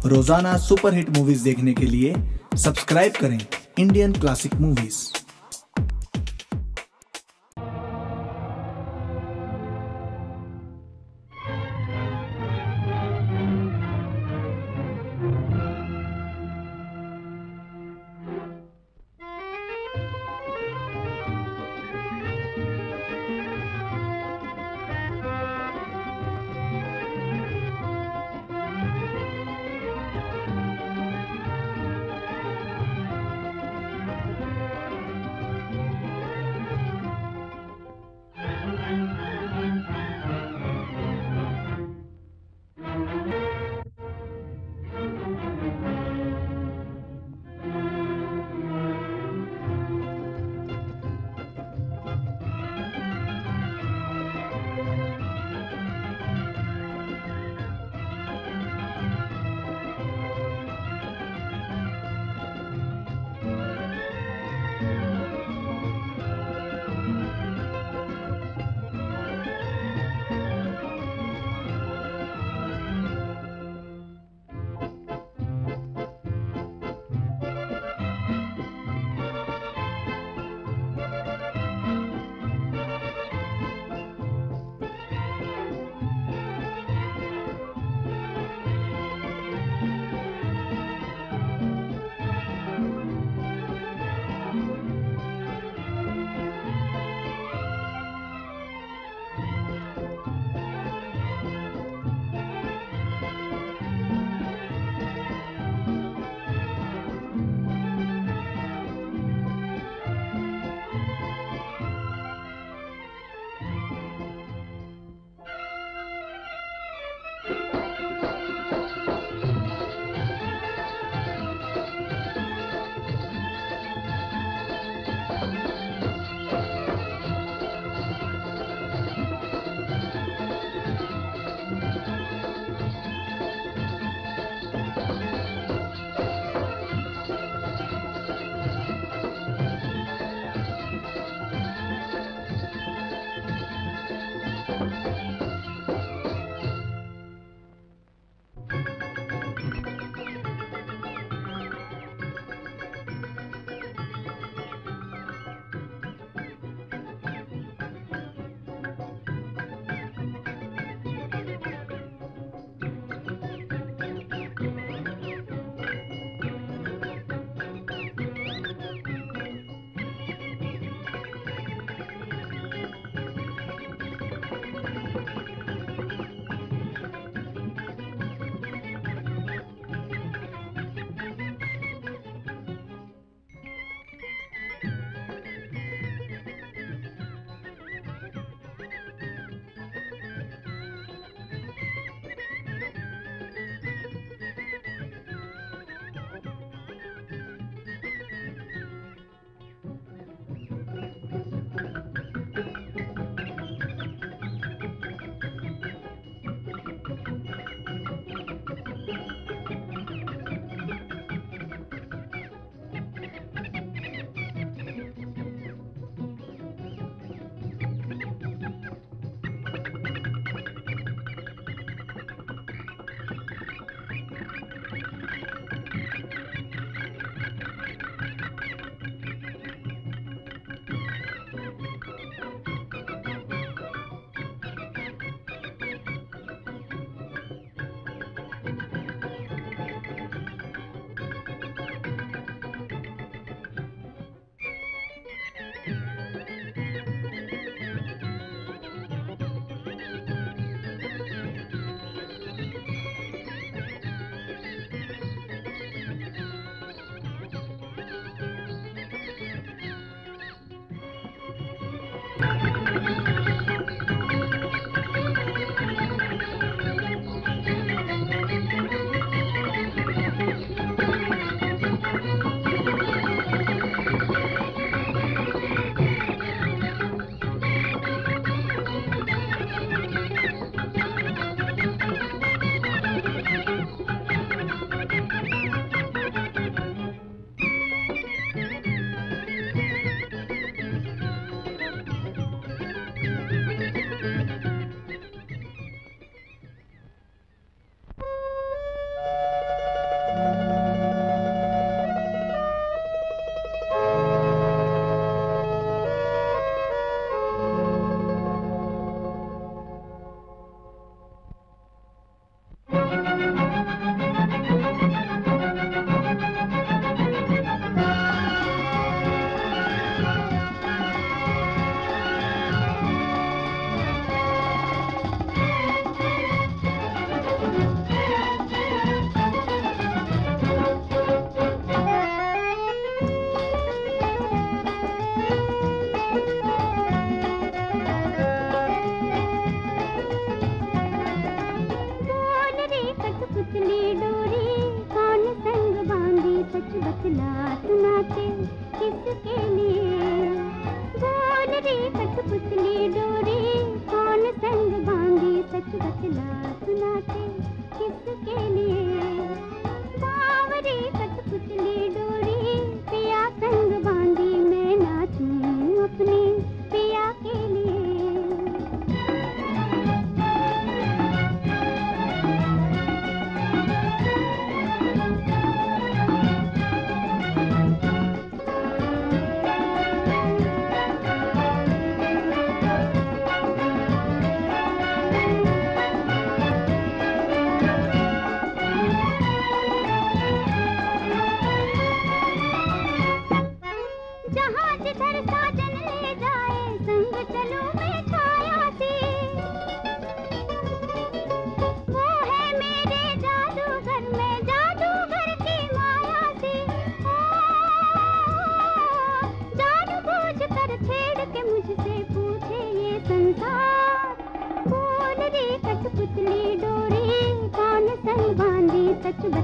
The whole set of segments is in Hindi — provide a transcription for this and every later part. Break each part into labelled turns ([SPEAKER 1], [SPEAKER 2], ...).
[SPEAKER 1] रोजाना सुपरहिट मूवीज देखने के लिए सब्सक्राइब करें इंडियन क्लासिक मूवीज।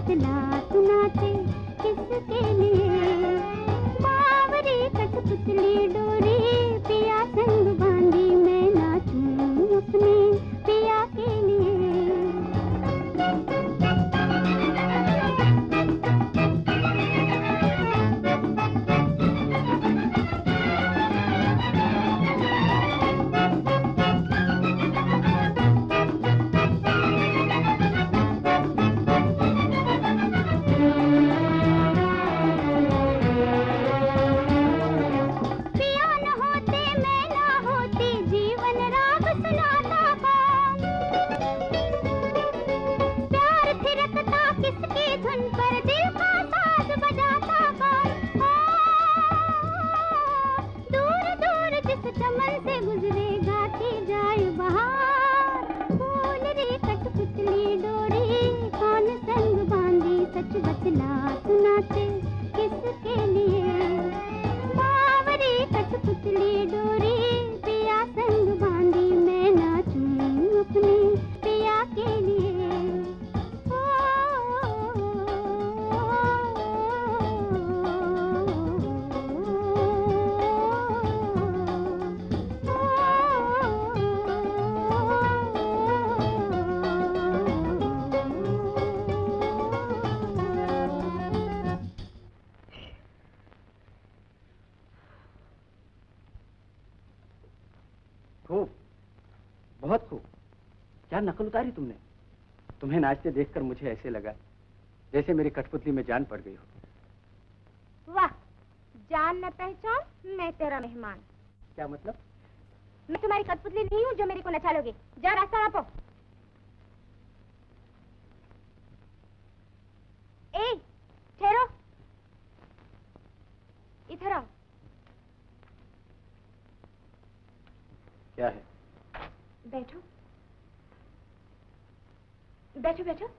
[SPEAKER 2] बतला तू नाचे किसके लिए। बावरी कठपुतली डोरी पिया संग बांधी मैं नाचूं अपने पिया के लिए।
[SPEAKER 3] नकल उतारी तुमने। तुम्हें नाचते देखकर मुझे ऐसे लगा जैसे मेरी कठपुतली में जान पड़ गई हो।
[SPEAKER 4] वाह, जान न पहचान, मैं तेरा मेहमान।
[SPEAKER 3] क्या मतलब?
[SPEAKER 4] मैं तुम्हारी कठपुतली नहीं हूँ जो मेरे को नचा लोगे। जा रास्ता नापो। ए, ठहरो, इधर आओ।
[SPEAKER 3] क्या है?
[SPEAKER 4] बैठो बैठो बैठो।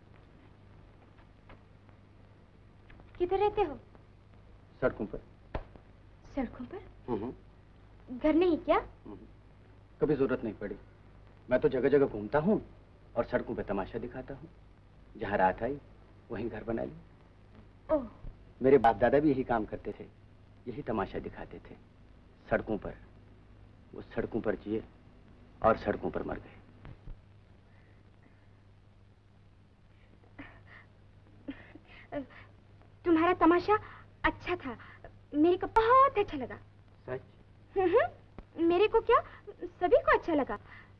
[SPEAKER 4] किधर रहते हो?
[SPEAKER 3] सड़कों पर।
[SPEAKER 4] सड़कों पर? घर नहीं क्या?
[SPEAKER 3] कभी जरूरत नहीं पड़ी। मैं तो जगह जगह घूमता हूँ और सड़कों पे तमाशा दिखाता हूँ। जहाँ रात आई वहीं घर बना ली।
[SPEAKER 4] ओह,
[SPEAKER 3] मेरे बाप दादा भी यही काम करते थे, यही तमाशा दिखाते थे सड़कों पर। वो सड़कों पर जिए और सड़कों पर मर गए।
[SPEAKER 4] तुम्हारा तमाशा अच्छा था, मेरे को बहुत अच्छा लगा।
[SPEAKER 3] सच?
[SPEAKER 4] मेरे को क्या, सभी को अच्छा लगा।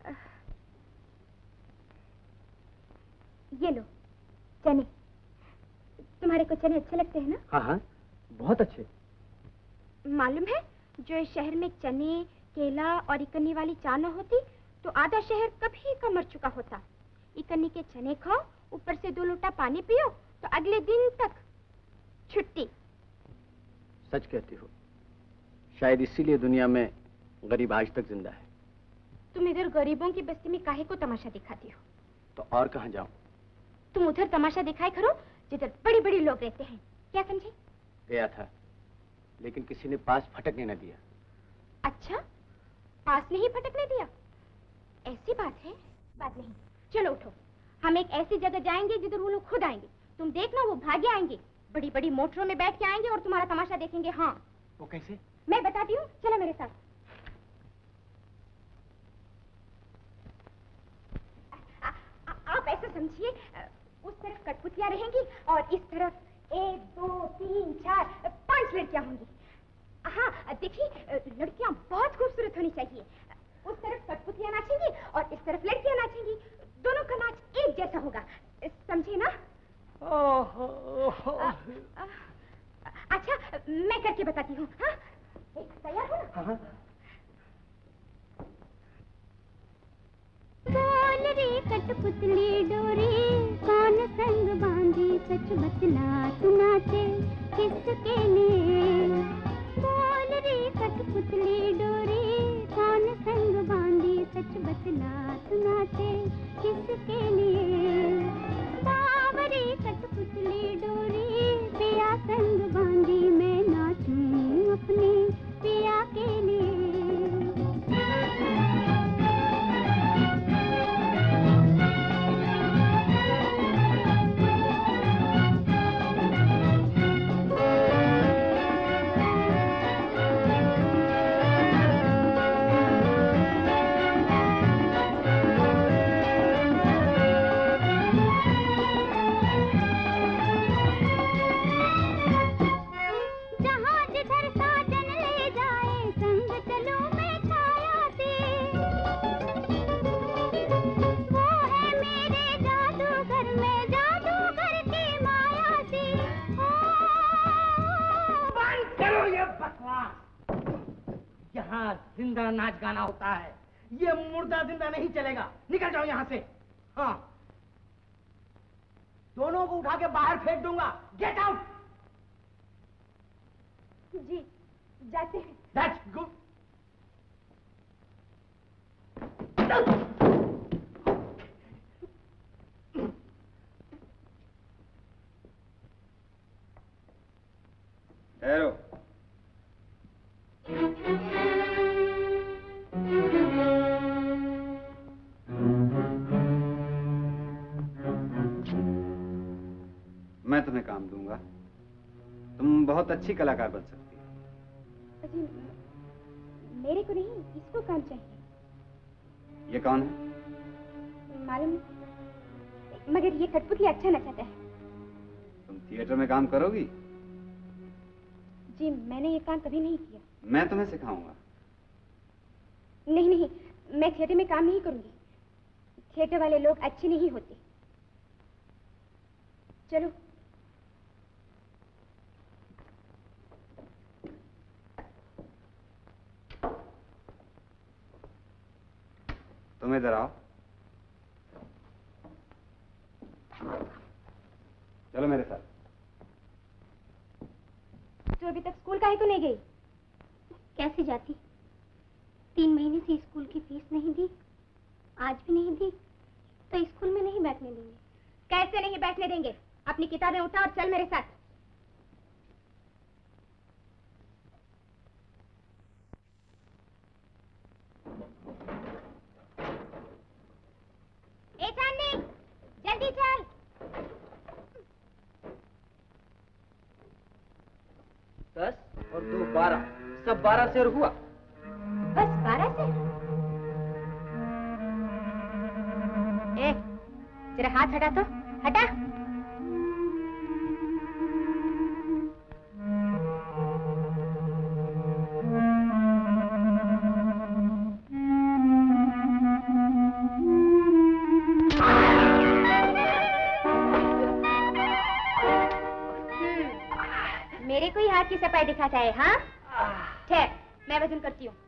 [SPEAKER 4] ये लो चने। तुम्हारे को चने अच्छे लगते हैं ना?
[SPEAKER 3] हाँ हाँ, बहुत अच्छे।
[SPEAKER 4] मालूम है, जो इस शहर में चने, केला और इकन्नी वाली चाय न होती तो आधा शहर कभी का मर चुका होता। इकन्नी के चने खाओ, ऊपर से 2 लोटा पानी पियो तो अगले दिन तक छुट्टी।
[SPEAKER 3] सच कहती हो। शायद इसीलिए दुनिया में गरीब आज तक जिंदा है।
[SPEAKER 4] तुम इधर गरीबों की बस्ती में काहे को तमाशा दिखाती हो?
[SPEAKER 3] तो और कहाँ जाऊं?
[SPEAKER 4] तुम उधर तमाशा दिखाए करो जिधर बड़ी बड़ी लोग रहते हैं। क्या समझे?
[SPEAKER 3] गया था, लेकिन किसी ने पास फटकने न दिया।
[SPEAKER 4] अच्छा, पास नहीं फटकने दिया? ऐसी बात है? बात नहीं। चलो उठो, हम एक ऐसी जगह जाएंगे जिधर वो लोग खुद आएंगे। तुम देखना, वो भागे आएंगे, बड़ी बड़ी मोटरों में बैठ के आएंगे और तुम्हारा तमाशा देखेंगे। हाँ।
[SPEAKER 3] वो कैसे?
[SPEAKER 4] मैं बताती हूँ, चलो मेरे साथ। आप ऐसा समझिए, उस तरफ कठपुतलियां रहेंगी और इस तरफ 1 2 3 4 5 लड़कियां होंगी। हाँ देखिए, लड़कियां बहुत खूबसूरत होनी चाहिए। उस तरफ कठपुतलियां नाचेंगी और इस तरफ लड़कियां नाचेंगी। दोनों का नाच एक जैसा होगा, समझे ना? अच्छा, मैं करके बताती हूँ। हाँ, तैयार हो ना?
[SPEAKER 3] हाँ।
[SPEAKER 2] बोल रे कठपुतली डोरी कौन संग बांधी, सच बतला तू नाचे किसके लिए। बोल रे कठपुतली डोरी कौन संग बांधी, सच बतला तू नाचे किसके लिए। बावरी कठपुतली डोरी पिया संग बांधी मैं नाचूं अपने पिया के लिए।
[SPEAKER 5] क्यों ये बकवास? यहाँ जिंदा नाच गाना होता है, ये मुर्दा जिंदा नहीं चलेगा। निकल जाओ यहाँ से। हाँ, दोनों को उठा के बाहर फेंक दूंगा। Get out.
[SPEAKER 4] जी जाते हैं।
[SPEAKER 5] That's good.
[SPEAKER 3] ठहरो। मैं तुम्हें काम दूंगा, तुम बहुत अच्छी कलाकार बन सकती हो।
[SPEAKER 4] जी, मेरे को नहीं, इसको काम चाहिए।
[SPEAKER 3] ये कौन है?
[SPEAKER 4] मालूम नहीं, मगर ये कठपुतली अच्छा नचाता है।
[SPEAKER 3] तुम थिएटर में काम करोगी?
[SPEAKER 4] जी मैंने ये काम कभी नहीं किया।
[SPEAKER 3] मैं तुम्हें सिखाऊंगा।
[SPEAKER 4] नहीं नहीं, मैं थिएटर में काम नहीं करूंगी। थिएटर वाले लोग अच्छे नहीं होते। चलो।
[SPEAKER 3] तुम इधर आओ। चलो मेरे साथ।
[SPEAKER 4] तो अभी तक स्कूल काहे को नहीं गई?
[SPEAKER 2] कैसे जाती? 3 महीने से स्कूल की फीस नहीं दी, आज भी नहीं दी, तो स्कूल में नहीं बैठने देंगे।
[SPEAKER 4] कैसे नहीं बैठने देंगे? अपनी किताबें उठा और चल मेरे साथ। ए चांदनी, जल्दी चल।
[SPEAKER 5] 10 और 2 12, सब 12 शेर हुआ।
[SPEAKER 4] बस 12 से? ए, जरा हाथ हटा तो, हटा। मेरे को ही हाथ की सफाई दिखाता है, हाँ? ठहर, मैं वजन करती हूँ।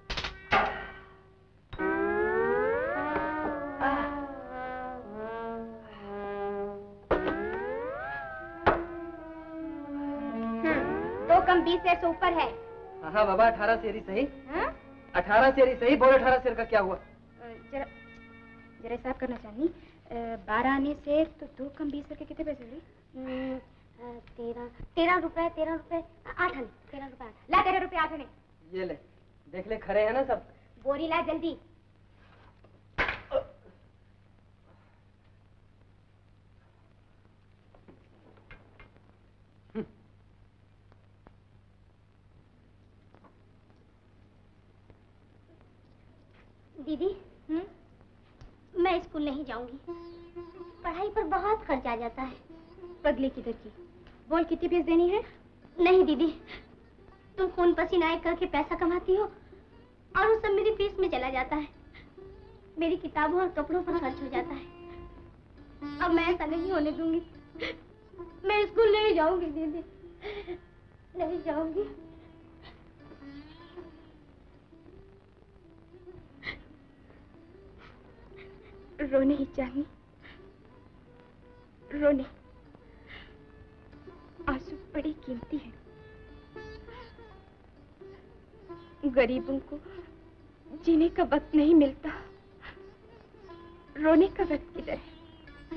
[SPEAKER 4] तो कम 20 शेर से ऊपर है।
[SPEAKER 5] हाँ बाबा, 18 शेर ही सही।
[SPEAKER 4] हाँ?
[SPEAKER 5] 18 शेर ही सही। बोलो 18 शेर का क्या हुआ?
[SPEAKER 4] जरा जरा हिसाब करना चाहनी। 12 आने से तो 2 कम 20 शेर के कितने पैसे हुए?
[SPEAKER 2] 13 रुपए, 13 रुपए 8 आने, 13 रुपए 8।
[SPEAKER 4] ला 13 रुपए 8 आने।
[SPEAKER 5] ये ले, देख ले, खरे हैं ना सब।
[SPEAKER 4] बोरी ला जल्दी।
[SPEAKER 2] दीदी, मैं स्कूल नहीं जाऊंगी। पढ़ाई पर बहुत खर्च आ जाता है।
[SPEAKER 4] पगली किधर की? बोल कितनी फीस देनी है?
[SPEAKER 2] नहीं दीदी, तुम खून पसीना एक करके पैसा कमाती हो और वो सब मेरी फीस में चला जाता है। मेरी किताबों और कपड़ों पर खर्च हो जाता है। अब मैं ऐसा नहीं होने दूंगी। मैं स्कूल नहीं जाऊंगी दीदी, नहीं जाऊंगी।
[SPEAKER 4] रोने ही चाहिए, रोने। आंसू बड़ी कीमती है। गरीबों को जीने का वक्त नहीं मिलता, रोने का वक्त किधर है?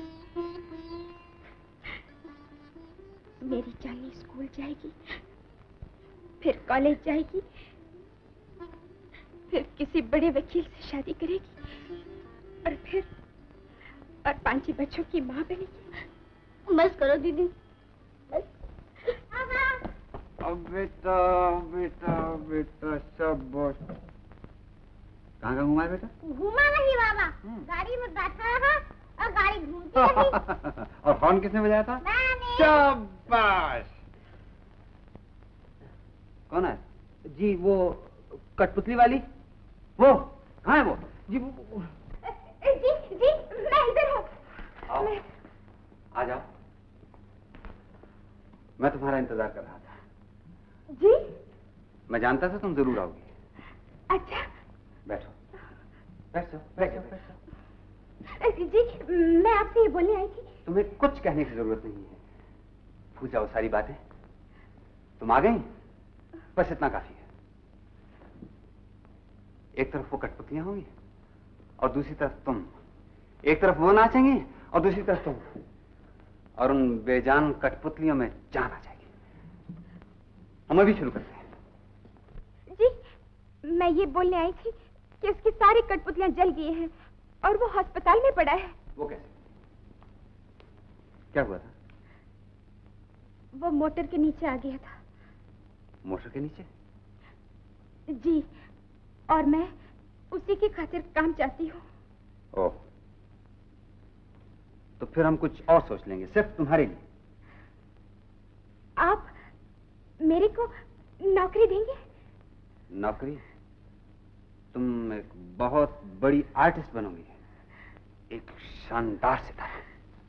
[SPEAKER 4] मेरी चांदनी स्कूल जाएगी, फिर कॉलेज जाएगी, फिर किसी बड़े वकील से शादी करेगी और फिर 5 बच्चों की माँ बनेगी।
[SPEAKER 2] बस करो दीदी, बस।
[SPEAKER 3] अब बेटा बेटा बेटा शाबाश। कहाँ घुमा है बेटा?
[SPEAKER 2] घुमा नहीं बाबा, गाड़ी में बैठा रहा और गाड़ी घूमती रही।
[SPEAKER 3] और हॉर्न किसने बजाया था?
[SPEAKER 2] मैंने।
[SPEAKER 3] शाबाश। कौन है?
[SPEAKER 5] जी वो कठपुतली वाली। वो कहाँ है वो? जी वो।
[SPEAKER 4] जी मैं इधर हूँ।
[SPEAKER 3] आ जाओ, मैं तुम्हारा इंतजार कर रहा था।
[SPEAKER 4] जी
[SPEAKER 3] मैं जानता था तुम जरूर आओगी।
[SPEAKER 4] अच्छा।
[SPEAKER 3] बैठो बैठो बैठो बैठो।
[SPEAKER 4] जी मैं आपसे ये बोलने आई थी।
[SPEAKER 3] तुम्हें कुछ कहने की जरूरत नहीं है, भूल जाओ सारी बातें। तुम आ गई, बस इतना काफी है। एक तरफ वो कठपुतलियां होंगी और दूसरी तरफ तुम। एक तरफ वो नाचेंगी और दूसरी तरफ तुम, और उन बेजान कठपुतलियों में जान आ जाएगी। हम अभी शुरू करते हैं।
[SPEAKER 4] जी मैं ये बोलने आई थी कि उसकी सारी कठपुतलियां जल गई हैं और वो अस्पताल में पड़ा है।
[SPEAKER 3] वो कैसे? क्या हुआ था?
[SPEAKER 4] वो मोटर के नीचे आ गया था।
[SPEAKER 3] मोटर के नीचे?
[SPEAKER 4] जी, और मैं उसी की खातिर काम चाहती हूँ।
[SPEAKER 3] ओह, तो फिर हम कुछ और सोच लेंगे सिर्फ तुम्हारे लिए।
[SPEAKER 4] आप मेरे को नौकरी देंगे?
[SPEAKER 3] नौकरी? तुम एक बहुत बड़ी आर्टिस्ट बनोगी, एक शानदार सितारा।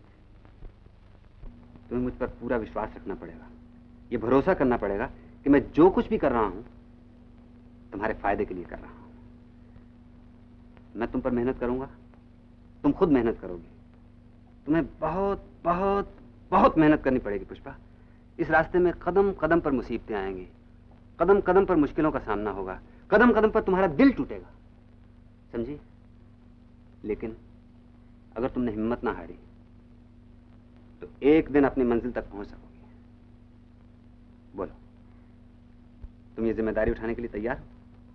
[SPEAKER 3] तुम्हें मुझ पर पूरा विश्वास रखना पड़ेगा, ये भरोसा करना पड़ेगा कि मैं जो कुछ भी कर रहा हूं तुम्हारे फायदे के लिए कर रहा हूं। मैं तुम पर मेहनत करूंगा, तुम खुद मेहनत करोगी। तुम्हें बहुत बहुत बहुत मेहनत करनी पड़ेगी पुष्पा। इस रास्ते में कदम कदम पर मुसीबतें आएंगी, कदम कदम पर मुश्किलों का सामना होगा, कदम कदम पर तुम्हारा दिल टूटेगा, समझी? लेकिन अगर तुमने हिम्मत ना हारी तो एक दिन अपनी मंजिल तक पहुंच सकोगी। बोलो, तुम ये जिम्मेदारी उठाने के लिए तैयार हो?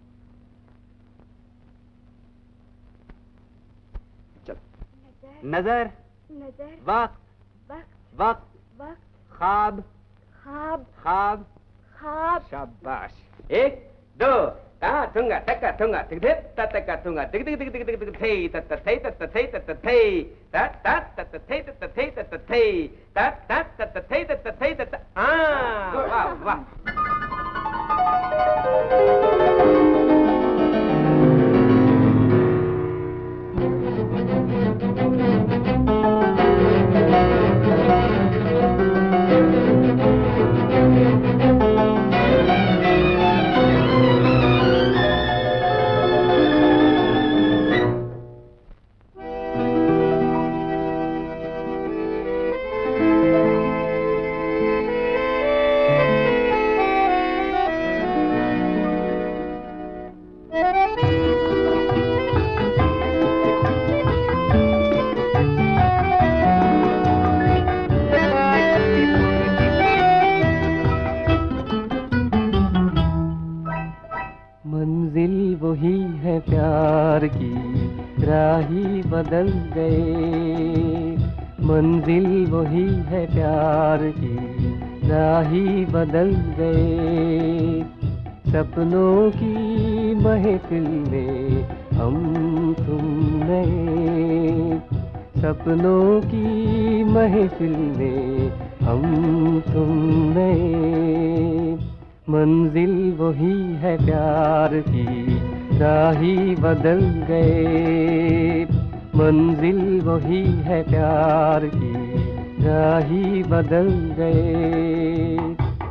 [SPEAKER 3] चलो। नजर,
[SPEAKER 4] नजर,
[SPEAKER 3] वक्त,
[SPEAKER 4] वक्त,
[SPEAKER 3] वक्त,
[SPEAKER 4] वक्त,
[SPEAKER 3] ख्वाब,
[SPEAKER 4] ख्वाब,
[SPEAKER 3] ख्वाब,
[SPEAKER 4] ख्वाब।
[SPEAKER 3] शाबाश। एक दो ता थुंगा तक्का थुंगा तिक धिप ता तक्का थुंगा तिक तिक तिक तिक तिक तिक थई तत थई तत थई तत थई तत तत तत थई तत थई तत थई तत तत तत थई तत थई तत। वाह वाह।
[SPEAKER 6] बदल गए, मंजिल वही है प्यार की, राही बदल गए। सपनों की महफिल में हम तुम नए, सपनों की महफिल में हम तुम नए। मंजिल वही है प्यार की, राही बदल गए। मंजिल वही है प्यार की, राही बदल गए।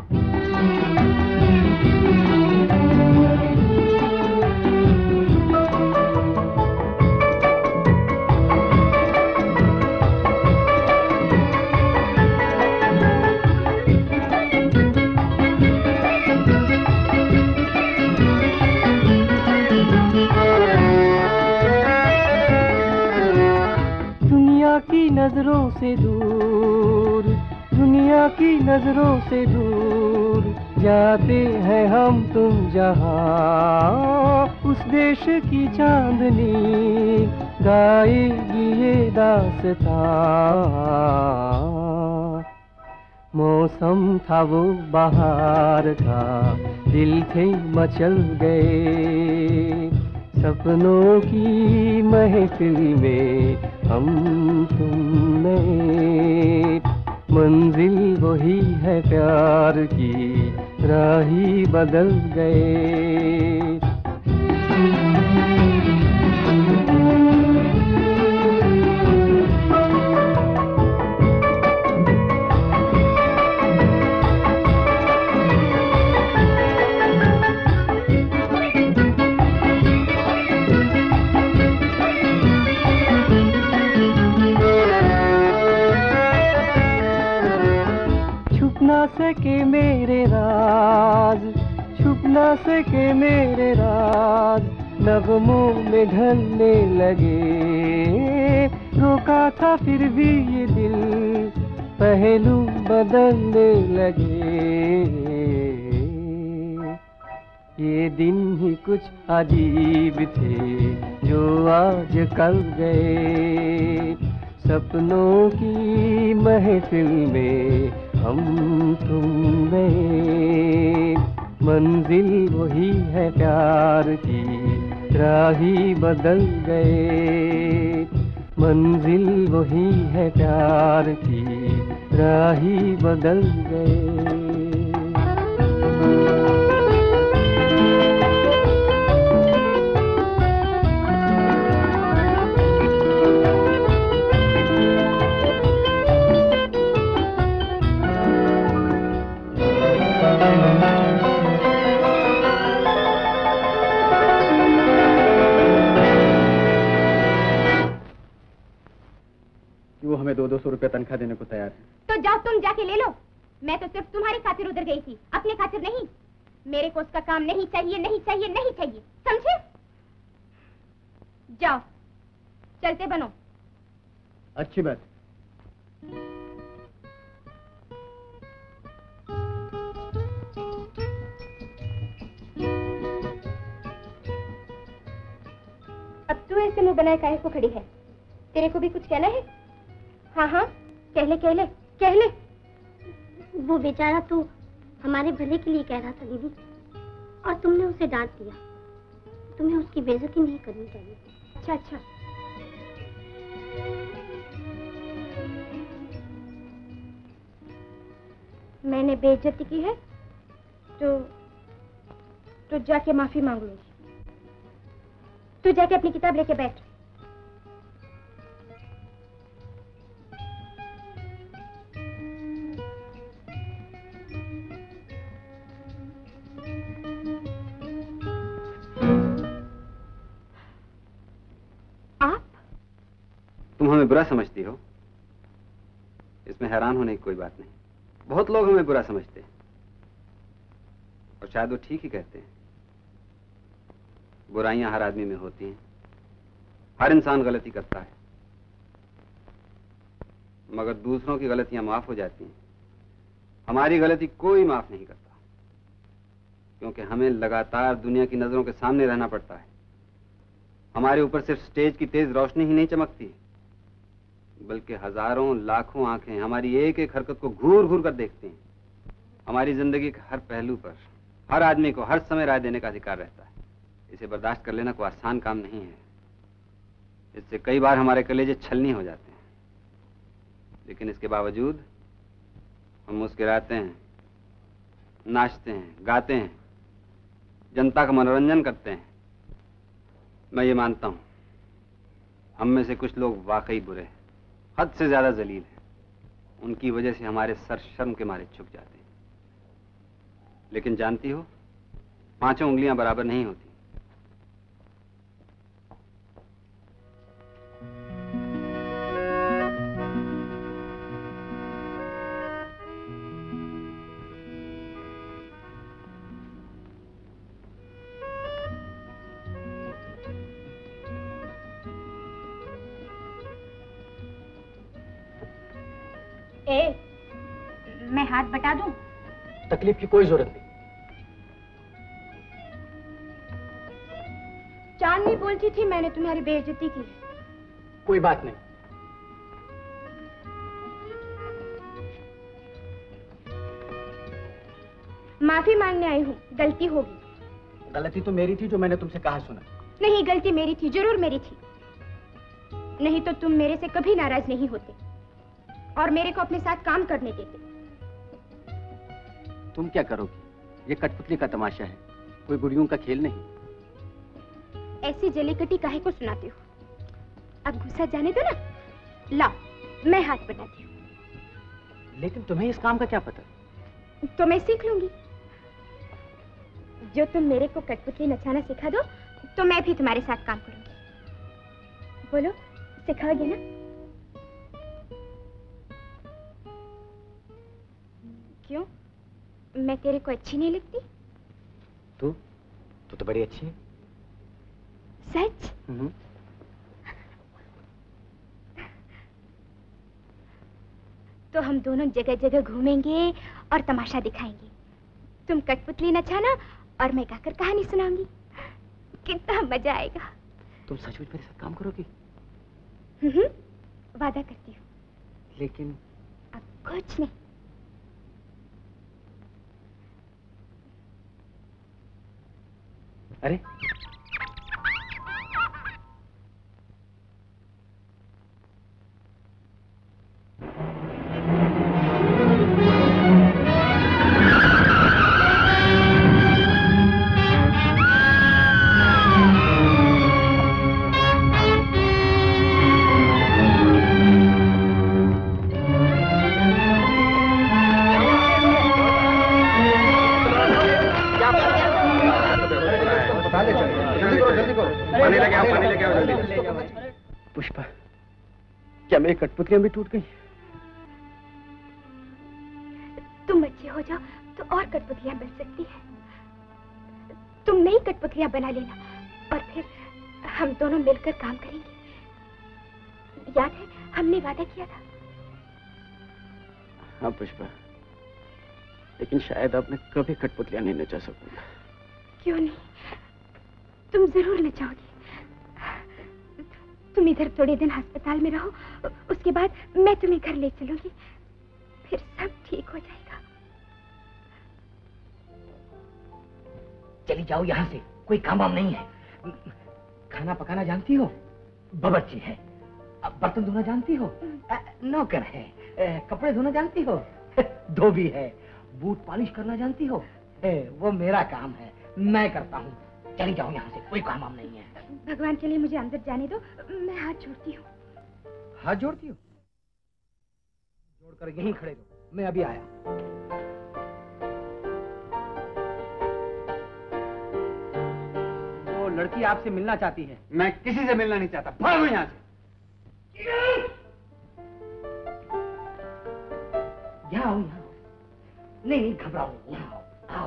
[SPEAKER 6] नजरों से दूर, दुनिया की नजरों से दूर जाते हैं हम तुम जहां। उस देश की चांदनी गाएगी ये दास्तां। मौसम था वो बहार का, दिल थे मचल गए। सपनों की महफिल में हम तुम नए। मंजिल वही है प्यार की, राही बदल गए। छुप ना सके मेरे राज, छुप ना सके मेरे राज, नगमों में ढलने लगे। रोका था फिर भी ये दिल पहलू बदलने लगे। ये दिन ही कुछ अजीब थे जो आज कल गए। सपनों की महफिल में हम तुम गए। मंजिल वही है प्यार की, राही बदल गए। मंजिल वही है प्यार की, राही बदल गए।
[SPEAKER 7] वो हमें 200-200 रुपए तनख्वाह देने को तैयार है।
[SPEAKER 4] तो जाओ, तुम जाके ले लो। मैं तो सिर्फ तुम्हारी खातिर उधर गई थी, अपनी खातिर नहीं। मेरे को उसका काम नहीं चाहिए, नहीं चाहिए, नहीं चाहिए, समझे? जाओ, चलते बनो।
[SPEAKER 7] अच्छी बात।
[SPEAKER 4] अब तू ऐसे मुंह बनाए काहे को खड़ी है? तेरे को भी कुछ कहना है? हाँ हाँ, कह ले कह ले कह ले।
[SPEAKER 2] वो बेचारा तो हमारे भले के लिए कह रहा था दीदी, और तुमने उसे डांट दिया। तुम्हें उसकी बेइज्जती नहीं करनी चाहिए।
[SPEAKER 4] अच्छा अच्छा, मैंने बेइज्जती की है तो जाके माफी मांग लूंगी। तू जाके अपनी किताब लेके बैठ।
[SPEAKER 3] तुम हमें बुरा समझती हो, इसमें हैरान होने की कोई बात नहीं। बहुत लोग हमें बुरा समझते हैं, और शायद वो ठीक ही कहते हैं। बुराइयां हर आदमी में होती हैं, हर इंसान गलती करता है, मगर दूसरों की गलतियां माफ हो जाती हैं। हमारी गलती कोई माफ नहीं करता, क्योंकि हमें लगातार दुनिया की नजरों के सामने रहना पड़ता है। हमारे ऊपर सिर्फ स्टेज की तेज रोशनी ही नहीं चमकती, बल्कि हजारों लाखों आंखें हमारी एक एक हरकत को घूर घूर कर देखती हैं। हमारी जिंदगी के हर पहलू पर हर आदमी को हर समय राय देने का अधिकार रहता है। इसे बर्दाश्त कर लेना कोई आसान काम नहीं है। इससे कई बार हमारे कलेजे छलनी हो जाते हैं, लेकिन इसके बावजूद हम मुस्कुराते हैं, नाचते हैं, गाते हैं, जनता का मनोरंजन करते हैं। मैं ये मानता हूं, हम में से कुछ लोग वाकई बुरे हैं, हद से ज्यादा जलील हैं। उनकी वजह से हमारे सर शर्म के मारे झुक जाते हैं। लेकिन जानती हो, पांचों उंगलियां बराबर नहीं होती।
[SPEAKER 4] मैं हाथ बटा दूं?
[SPEAKER 7] तकलीफ की कोई जरूरत नहीं।
[SPEAKER 4] चांदनी बोलती थी मैंने तुम्हारी बेइज्जती की।
[SPEAKER 7] कोई बात नहीं।
[SPEAKER 4] माफी मांगने आई हूँ, गलती होगी।
[SPEAKER 7] गलती तो मेरी थी जो मैंने तुमसे कहा सुना।
[SPEAKER 4] नहीं, गलती मेरी थी, जरूर मेरी थी। नहीं तो तुम मेरे से कभी नाराज नहीं होते और मेरे को अपने साथ काम करने देते।
[SPEAKER 7] तुम क्या करोगी? ये कठपुतली का तमाशा है, कोई गुड़ियों का खेल नहीं।
[SPEAKER 4] ऐसी जलीकटी काहे को सुनाते हो? अब गुस्सा जाने दो ना। लाओ, मैं हाथ बटाती हूँ।
[SPEAKER 7] लेकिन तुम्हें इस काम का क्या पता?
[SPEAKER 4] तो मैं सीख लूंगी। जो तुम मेरे को कठपुतली नचाना सिखा दो, तो मैं भी तुम्हारे साथ काम करूंगी। बोलो, सिखाओगे ना? क्यों? मैं तेरे को अच्छी नहीं लगती?
[SPEAKER 7] तू तो बड़ी अच्छी है।
[SPEAKER 4] सच? तो हम दोनों जगह जगह घूमेंगे और तमाशा दिखाएंगे। तुम कठपुतली नचाना और मैं गाकर कहानी सुनाऊंगी। कितना मजा आएगा।
[SPEAKER 7] तुम सचमुच मेरे साथ काम करोगी?
[SPEAKER 4] वादा करती हूँ।
[SPEAKER 7] लेकिन
[SPEAKER 4] अब कुछ नहीं।
[SPEAKER 7] अरे पुष्पा, क्या मेरी कठपुतलियां भी टूट गई?
[SPEAKER 4] तुम अच्छे हो जाओ तो और कठपुतलियां बन सकती हैं। तुम नई कठपुतलियां बना लेना और फिर हम दोनों मिलकर काम करेंगे। याद है हमने वादा किया था?
[SPEAKER 7] हाँ पुष्पा, लेकिन शायद अब मैं कभी कठपुतलियां नहीं नचा सकूंगा।
[SPEAKER 4] क्यों नहीं? तुम जरूर नचाओगी। तुम इधर थोड़े दिन अस्पताल में रहो, उसके बाद मैं तुम्हें घर ले चलूंगी, फिर सब ठीक हो जाएगा।
[SPEAKER 5] चली जाओ यहाँ से, कोई काम वाम नहीं है। खाना पकाना जानती हो? बावर्ची है। बर्तन धोना जानती हो? नौकर है। कपड़े धोना जानती हो? धोबी है। बूट पॉलिश करना जानती हो? वो मेरा काम है, मैं करता हूँ। चली जाओ यहाँ से, कोई काम वाम नहीं है।
[SPEAKER 4] भगवान के लिए मुझे अंदर जाने दो, मैं हाथ जोड़ती हूँ।
[SPEAKER 5] हाथ जोड़ती हो? जोड़कर यहीं खड़े रहो, मैं अभी आया। वो लड़की आपसे मिलना चाहती है।
[SPEAKER 3] मैं किसी से मिलना नहीं चाहता, भागो यहाँ से।
[SPEAKER 5] यहाँ आओ, यहाँ आओ। नहीं घबराओ नहीं, यहाँ आओ।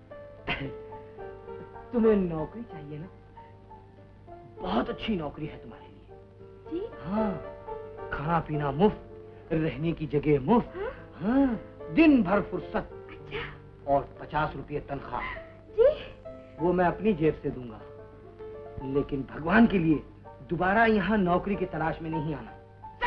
[SPEAKER 5] तुम्हें नौकरी चाहिए ना? बहुत अच्छी नौकरी है तुम्हारे लिए।
[SPEAKER 4] जी?
[SPEAKER 5] हाँ, खाना पीना मुफ्त, रहने की जगह मुफ्त। हाँ, दिन भर फुर्सत। अच्छा। और 50 रुपये तनख्वाह।
[SPEAKER 4] जी?
[SPEAKER 5] वो मैं अपनी जेब से दूंगा, लेकिन भगवान के लिए दोबारा यहाँ नौकरी की तलाश में नहीं आना।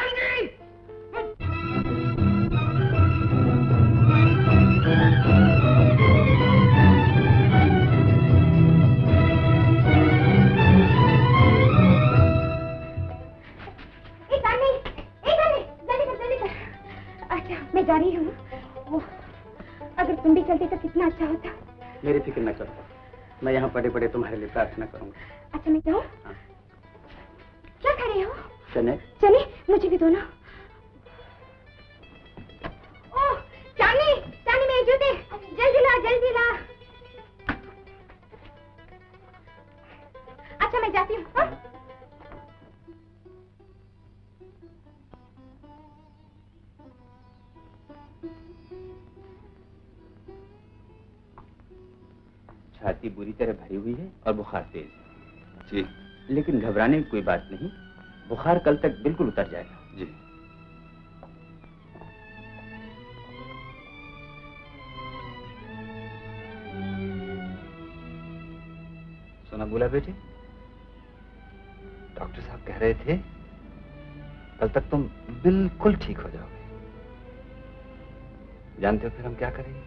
[SPEAKER 4] मैं जा रही हूँ। अगर तुम भी चलते तो कितना अच्छा होता।
[SPEAKER 7] मेरी फिक्र न करो, मैं यहाँ पड़े पड़े तुम्हारे लिए प्रार्थना करूंगा।
[SPEAKER 4] अच्छा मैं जाऊँ?
[SPEAKER 7] हाँ।
[SPEAKER 4] क्या खा रहे हो?
[SPEAKER 7] चने।
[SPEAKER 4] चने? मुझे भी दो ना। ओह, चांदनी, चांदनी मेरे जूते, जल्दी ला, जल्दी ला। अच्छा मैं जाती हूँ।
[SPEAKER 7] छाती बुरी तरह भरी हुई है और बुखार तेज है। जी। लेकिन घबराने की कोई बात नहीं, बुखार कल तक बिल्कुल उतर जाएगा। जी।
[SPEAKER 3] सुना बोला बेटे, डॉक्टर साहब कह रहे थे कल तक तुम बिल्कुल ठीक हो जाओगे। जानते हो फिर हम क्या करेंगे?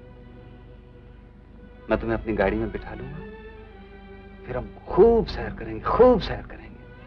[SPEAKER 3] मैं तुम्हें अपनी गाड़ी में बिठा लूंगा, फिर हम खूब सैर करेंगे, खूब सैर करेंगे।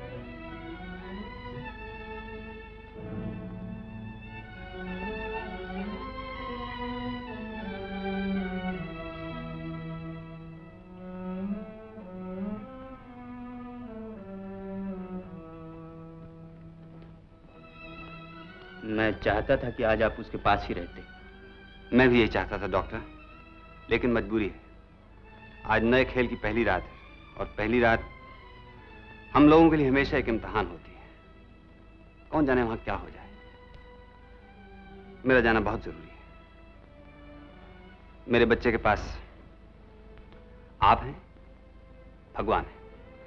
[SPEAKER 7] मैं चाहता था कि आज आप उसके पास ही रहते।
[SPEAKER 3] मैं भी यही चाहता था डॉक्टर, लेकिन मजबूरी है। आज नए खेल की पहली रात है और पहली रात हम लोगों के लिए हमेशा एक इम्तिहान होती है। कौन जाने वहां क्या हो जाए। मेरा जाना बहुत जरूरी है। मेरे बच्चे के पास आप हैं, भगवान है।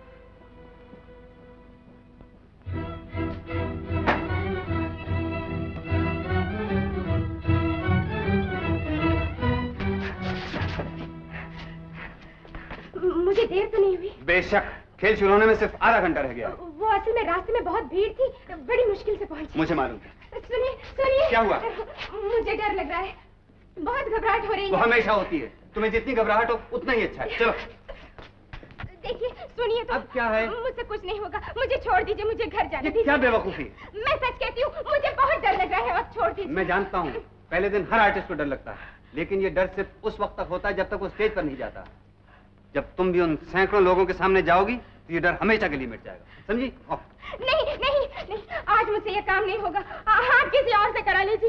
[SPEAKER 4] मुझे देर तो नहीं हुई?
[SPEAKER 3] बेशक, खेल शुरू होने में सिर्फ आधा घंटा रह गया।
[SPEAKER 4] वो असल में रास्ते में बहुत भीड़ थी, बड़ी मुश्किल से पहुंची।
[SPEAKER 3] मुझे मालूम है।
[SPEAKER 4] सुनिए सुनिए।
[SPEAKER 3] क्या हुआ?
[SPEAKER 4] मुझे डर लग रहा है, बहुत घबराहट हो रही है।
[SPEAKER 3] वो हमेशा होती है, तुम्हें जितनी घबराहट हो उतना ही अच्छा है। चलो
[SPEAKER 4] देखिए सुनिए तो।
[SPEAKER 3] अब क्या है?
[SPEAKER 4] मुझसे कुछ नहीं होगा, मुझे छोड़ दीजिए, मुझे घर जाने दीजिए।
[SPEAKER 3] क्या बेवकूफी?
[SPEAKER 4] मैं सच कहती हूँ, मुझे बहुत डर लग रहा है, अब छोड़ दीजिए।
[SPEAKER 3] मैं जानता हूँ, पहले दिन हर आर्टिस्ट को डर लगता है, लेकिन ये डर सिर्फ उस वक्त तक होता है जब तक वो स्टेज पर नहीं जाता। जब तुम भी उन सैकड़ों लोगों के सामने जाओगी तो ये डर हमेशा के लिए मिट जाएगा, समझी?
[SPEAKER 4] नहीं नहीं नहीं, आज मुझसे ये काम नहीं होगा, आप किसी और से करा लीजिए।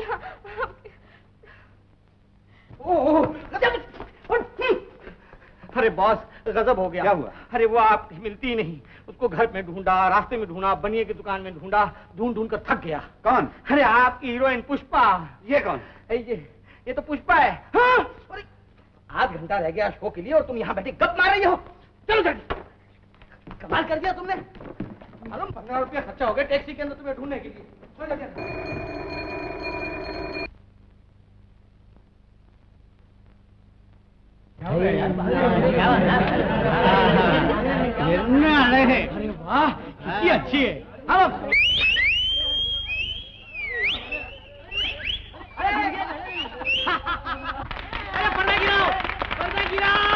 [SPEAKER 5] अरे बॉस, गजब हो गया।
[SPEAKER 3] क्या हुआ?
[SPEAKER 5] अरे वो आप मिलती ही नहीं, उसको घर में ढूंढा, रास्ते में ढूंढा, बनिए की दुकान में ढूंढा, ढूंढ ढूंढ कर थक गया।
[SPEAKER 3] कौन?
[SPEAKER 5] अरे आपकी हीरोइन पुष्पा।
[SPEAKER 3] ये कौन?
[SPEAKER 5] ये तो पुष्पा है। हाँ? अरे आध घंटा रह गया शो के लिए और तुम यहाँ बैठे गप मार रही हो। चलो जल्दी। कमाल कर दिया तुमने। मालूम 15 रुपया खर्चा हो गया टैक्सी के अंदर तुम्हें ढूंढने के लिए। चलो
[SPEAKER 6] अरे वाह, कितनी अच्छी है। अब अरे पर्दा गिराओ, पर्दा गिराओ।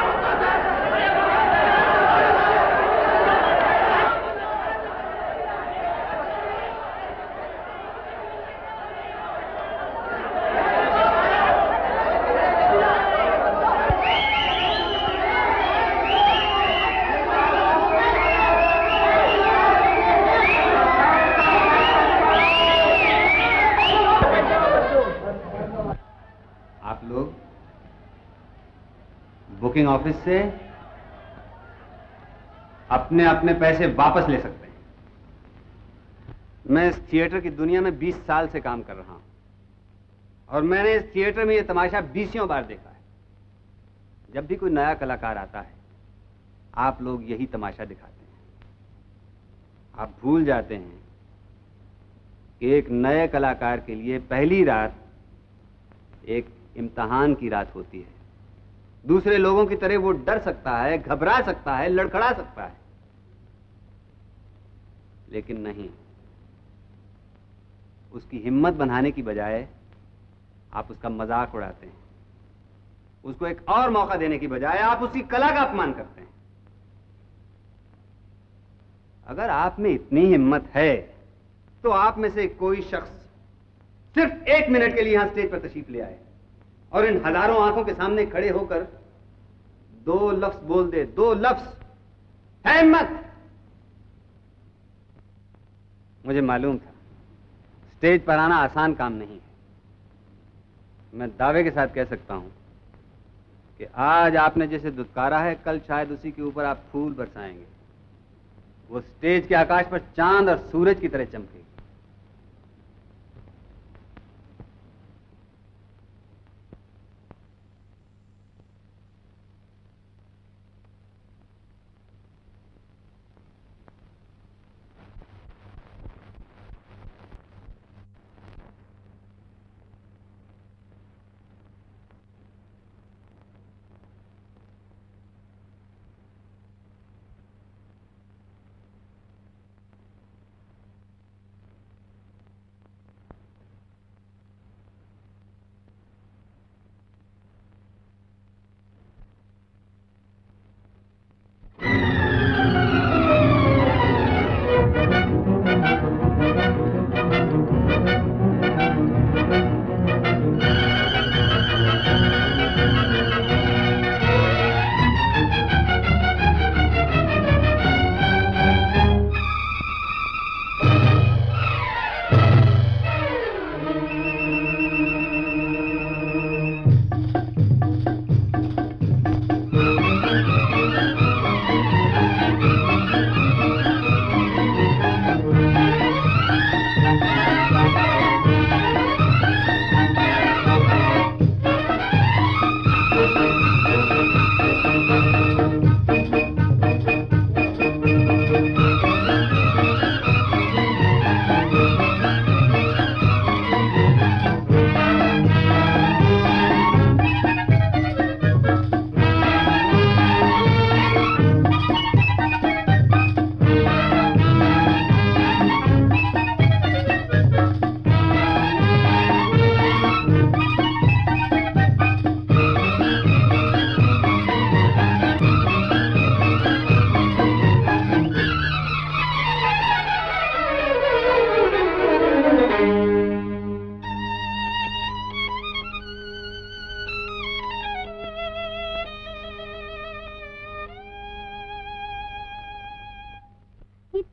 [SPEAKER 3] बुकिंग ऑफिस से अपने अपने पैसे वापस ले सकते हैं। मैं इस थिएटर की दुनिया में 20 साल से काम कर रहा हूं और मैंने इस थिएटर में यह तमाशा 20 बार देखा है। जब भी कोई नया कलाकार आता है आप लोग यही तमाशा दिखाते हैं। आप भूल जाते हैं कि एक नए कलाकार के लिए पहली रात एक इम्तिहान की रात होती है। दूसरे लोगों की तरह वो डर सकता है, घबरा सकता है, लड़खड़ा सकता है, लेकिन नहीं, उसकी हिम्मत बनाने की बजाय आप उसका मजाक उड़ाते हैं। उसको एक और मौका देने की बजाय आप उसकी कला का अपमान करते हैं। अगर आप में इतनी हिम्मत है तो आप में से कोई शख्स सिर्फ 1 मिनट के लिए यहां स्टेज पर तशरीफ ले आए और इन हजारों आंखों के सामने खड़े होकर 2 लफ्ज बोल दे। 2 लफ्ज है हिम्मत। मुझे मालूम था स्टेज पर आना आसान काम नहीं है। मैं दावे के साथ कह सकता हूं कि आज आपने जैसे दुत्कारा है कल शायद उसी के ऊपर आप फूल बरसाएंगे। वो स्टेज के आकाश पर चांद और सूरज की तरह चमकेगी।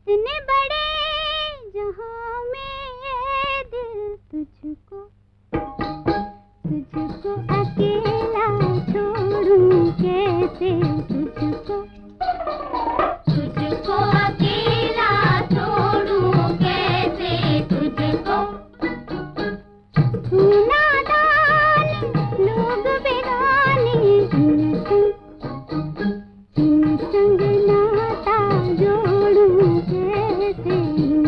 [SPEAKER 2] इतने बड़े जहां में ये दिल तुझको अकेला छोड़ूं कैसे तुझको अकेला छोड़ूं कैसे तुझको नादान लोग बेगाने इन संग नाता जोड़ूं कैसे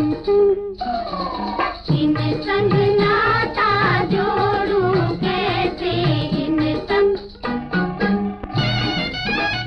[SPEAKER 2] इन संग नाता जोड़ूं कैसे इन संग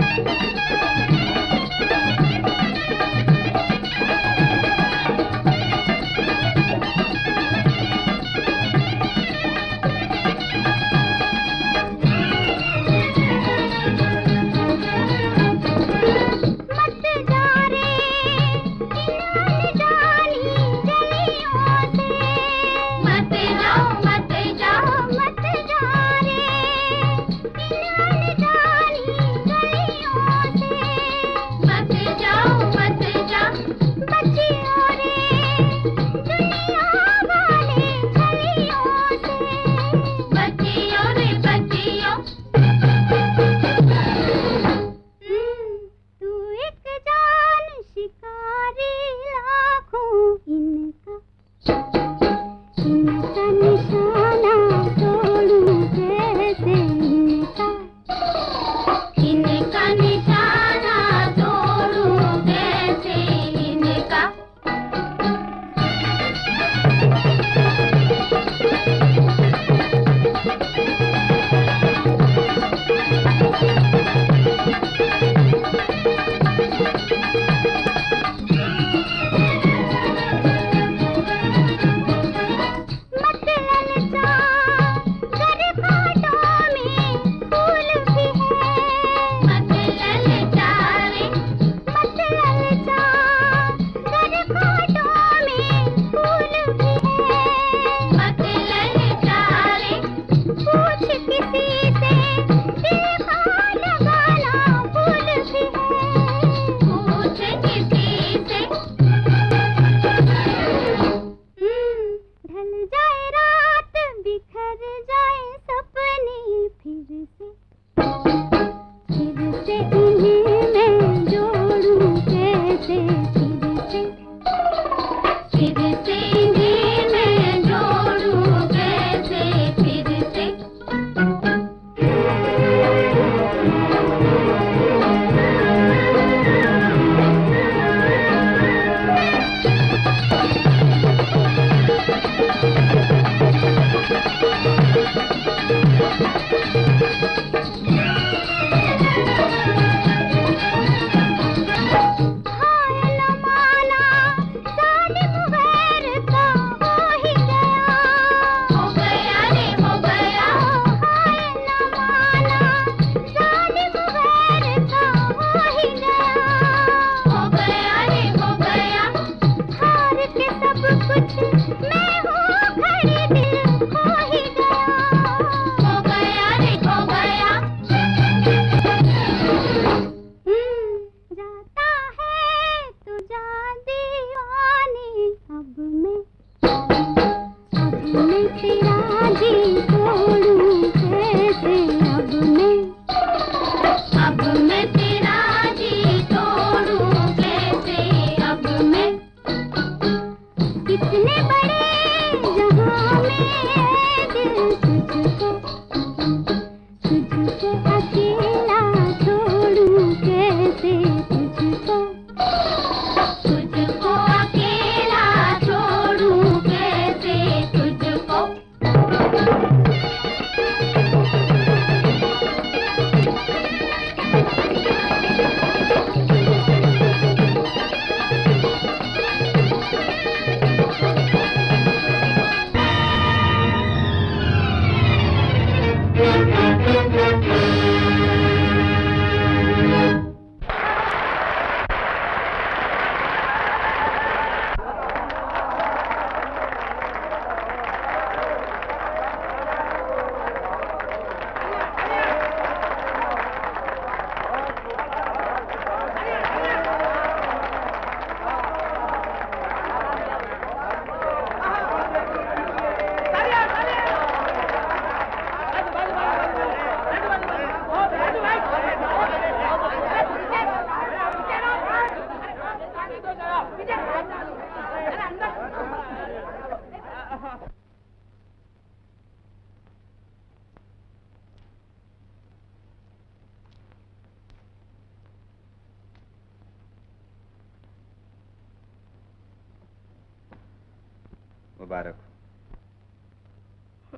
[SPEAKER 3] मुबारक हो।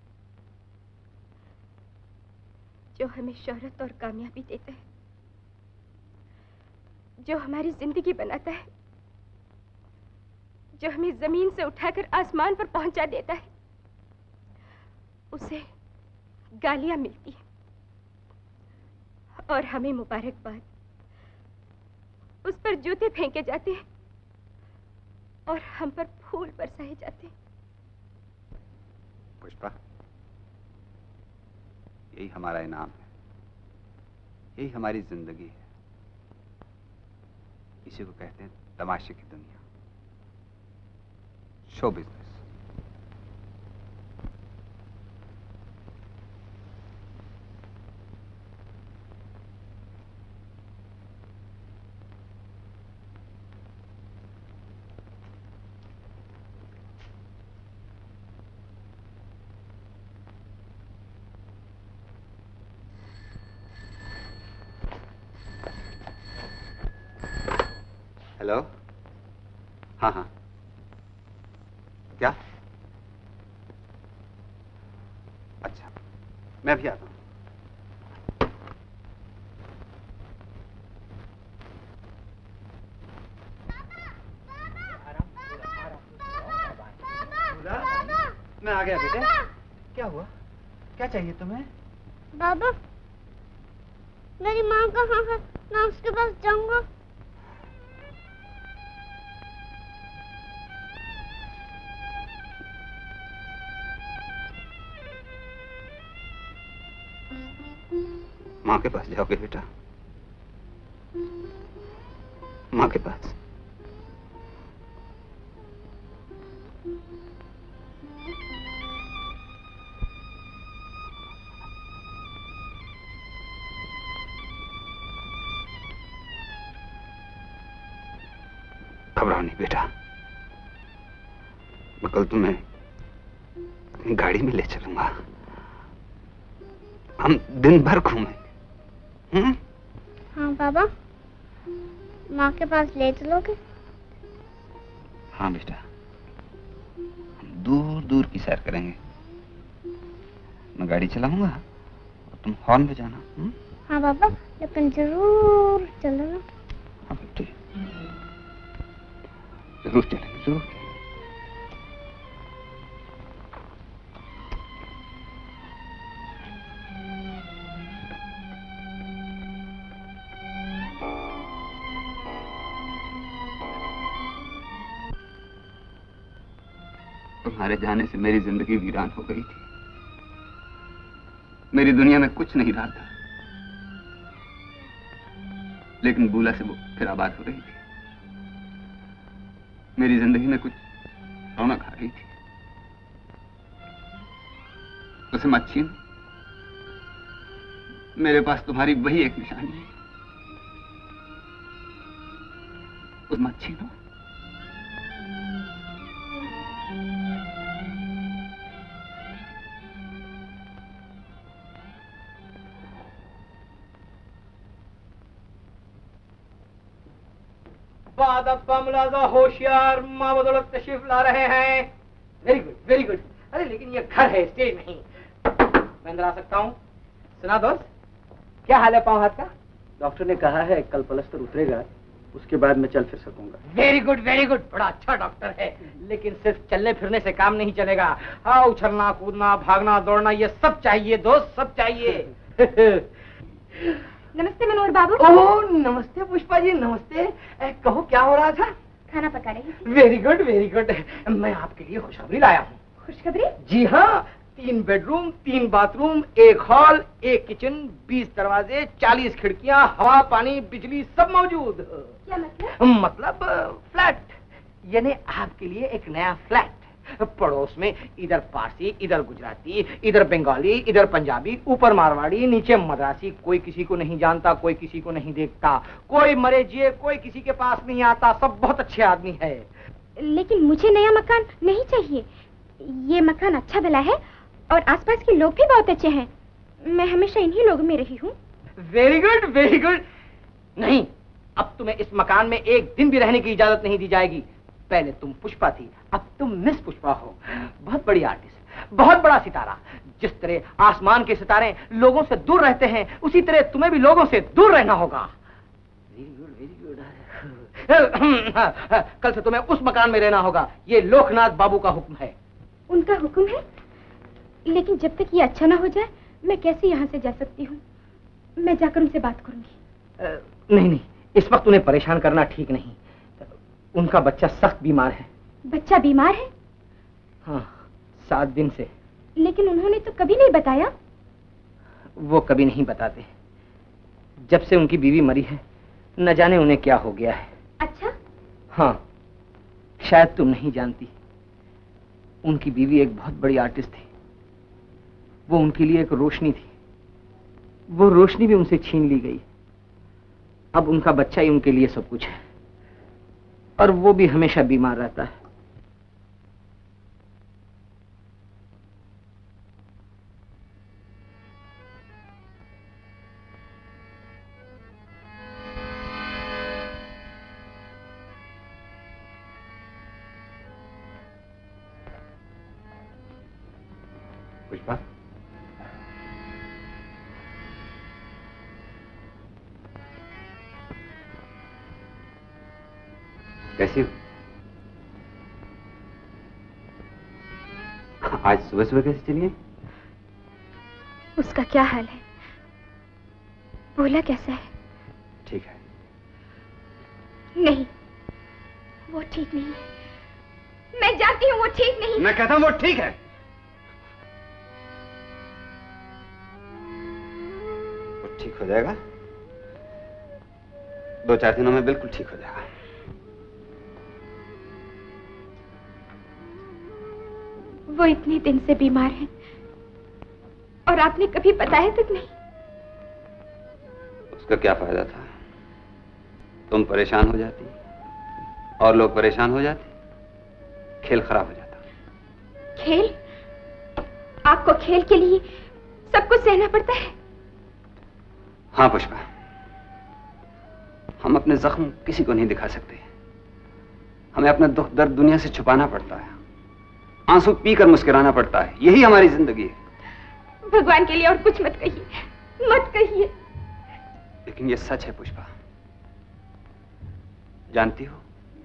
[SPEAKER 4] जो हमें शोहरत और कामयाबी देता है, जो हमारी जिंदगी बनाता है, जो हमें जमीन से उठाकर आसमान पर पहुंचा देता है, उसे गालियां मिलती हैं और हमें मुबारकबाद। उस पर जूते फेंके जाते हैं और हम पर फूल बरसाए जाते हैं।
[SPEAKER 3] पुष्पा, यही हमारा इनाम है, यही हमारी जिंदगी है। इसी को कहते हैं तमाशे की दुनिया, शो बिजनेस। हेलो, हाँ हाँ, क्या? अच्छा, मैं अभी आता हूँ। मैं आ गया बेटे। क्या हुआ? क्या चाहिए तुम्हें?
[SPEAKER 2] बाबा, मेरी माँ कहाँ है? मैं उसके पास जाऊंगा।
[SPEAKER 3] माँ के पास जाओगे बेटा? माँ के पास? घबराओ नहीं बेटा, मैं कल तुम्हें अपनी गाड़ी में ले चलूंगा। हम दिन भर घूमेंगे।
[SPEAKER 2] हाँ बाबा, माँ के पास ले चलोगे?
[SPEAKER 3] हाँ बेटा, हम दूर दूर की सैर करेंगे। मैं गाड़ी चलाऊंगा और तुम हॉर्न बजाना।
[SPEAKER 2] हाँ बाबा, लेकिन जरूर चलना।
[SPEAKER 3] हाँ बेटे, जरूर चलेंगे, जरूर। तुम्हारे जाने से मेरी जिंदगी वीरान हो गई थी। मेरी दुनिया में कुछ नहीं रहा था, लेकिन बूला से वो फिर आबाद हो रही थी। मेरी जिंदगी में कुछ रौनक आ गई थी। उसे मत छीन, मेरे पास तुम्हारी वही एक निशानी है। उसे मत छीनो।
[SPEAKER 5] मुलाजा होशियार माँ बदौलत तशरीफ ला रहे हैं। Very good, very good. अरे लेकिन ये घर है, स्टेज नहीं। मैं अंदर आ सकता हूँ? सुना दोस्त, क्या हाल है पाँव हाथ का?
[SPEAKER 8] डॉक्टर ने कहा है कल पलस्तर उतरेगा, उसके बाद मैं चल फिर सकूंगा।
[SPEAKER 5] Very good, very good. बड़ा अच्छा डॉक्टर है, लेकिन सिर्फ चलने फिरने से काम नहीं चलेगा। हाँ, उछलना कूदना भागना दौड़ना ये सब चाहिए दोस्त, सब चाहिए।
[SPEAKER 4] नमस्ते मनोहर बाबू।
[SPEAKER 5] ओह नमस्ते पुष्पा जी, नमस्ते। कहो क्या हो रहा था?
[SPEAKER 4] खाना पका रही थी।
[SPEAKER 5] Very good, very good. मैं आपके लिए खुशखबरी लाया हूँ।
[SPEAKER 4] खुशखबरी?
[SPEAKER 5] जी हाँ, 3 बेडरूम, 3 बाथरूम, 1 हॉल, 1 किचन, 20 दरवाजे, 40 खिड़कियाँ, हवा पानी बिजली सब मौजूद।
[SPEAKER 4] क्या मतलब?
[SPEAKER 5] मतलब फ्लैट, यानी आपके लिए एक नया फ्लैट। पड़ोस में इधर पारसी, इधर गुजराती, इधर बंगाली, इधर पंजाबी, ऊपर मारवाड़ी, नीचे मद्रासी। कोई किसी को नहीं जानता, कोई किसी को नहीं देखता, कोई मरे जिए कोई किसी के पास नहीं आता। सब बहुत अच्छे आदमी है।
[SPEAKER 4] लेकिन मुझे नया मकान नहीं चाहिए। ये मकान अच्छा भला है और आसपास के लोग भी बहुत अच्छे हैं। मैं हमेशा इन्हीं लोगों में रही हूँ।
[SPEAKER 5] Very good, very good. नहीं, अब तुम्हें इस मकान में एक दिन भी रहने की इजाजत नहीं दी जाएगी। पहले तुम पुष्पा थी, अब तुम मिस पुष्पा हो। बहुत बड़ी आर्टिस्ट, बहुत बड़ा सितारा। जिस तरह आसमान के सितारे लोगों से दूर रहते हैं, उसी तरह तुम्हें भी लोगों से दूर रहना होगा। Very good, very good. कल से तुम्हें उस मकान में रहना होगा। ये लोकनाथ बाबू का हुक्म है।
[SPEAKER 4] उनका हुक्म है? लेकिन जब तक ये अच्छा ना हो जाए, मैं कैसे यहाँ से जा सकती हूँ? मैं जाकर उनसे बात करूंगी।
[SPEAKER 5] नहीं नहीं, इस वक्त उन्हें परेशान करना ठीक नहीं। उनका बच्चा सख्त बीमार है।
[SPEAKER 4] बच्चा बीमार है?
[SPEAKER 5] हाँ, 7 दिन से।
[SPEAKER 4] लेकिन उन्होंने तो कभी नहीं बताया।
[SPEAKER 5] वो कभी नहीं बताते। जब से उनकी बीवी मरी है, न जाने उन्हें क्या हो गया है।
[SPEAKER 4] अच्छा?
[SPEAKER 5] हाँ, शायद तुम नहीं जानती, उनकी बीवी एक बहुत बड़ी आर्टिस्ट थी। वो उनके लिए एक रोशनी थी। वो रोशनी भी उनसे छीन ली गई। अब उनका बच्चा ही उनके लिए सब कुछ है, और वो भी हमेशा बीमार रहता है।
[SPEAKER 3] पुष्पा, कैसी हो? आज सुबह सुबह कैसे चलिए?
[SPEAKER 4] उसका क्या हाल है? बोला कैसा है?
[SPEAKER 3] ठीक है।
[SPEAKER 4] नहीं, वो ठीक नहीं है। मैं जानती हूँ वो ठीक नहीं।
[SPEAKER 3] मैं कहता हूँ वो ठीक है। वो ठीक हो जाएगा। 2-4 दिनों में बिल्कुल ठीक हो जाएगा।
[SPEAKER 4] वो इतने दिन से बीमार है और आपने कभी बताया तक नहीं।
[SPEAKER 3] उसका क्या फायदा था? तुम परेशान हो जाती और लोग परेशान हो जाते, खेल खराब हो जाता।
[SPEAKER 4] खेल? आपको खेल के लिए सब कुछ सहना पड़ता है?
[SPEAKER 3] हाँ पुष्पा, हम अपने जख्म किसी को नहीं दिखा सकते। हमें अपना दुख दर्द दुनिया से छुपाना पड़ता है, आंसू पीकर मुस्कुराना पड़ता है। यही हमारी जिंदगी है।
[SPEAKER 4] भगवान के लिए और कुछ मत कहिए, मत कहिए।
[SPEAKER 3] लेकिन ये सच है पुष्पा। जानती हो,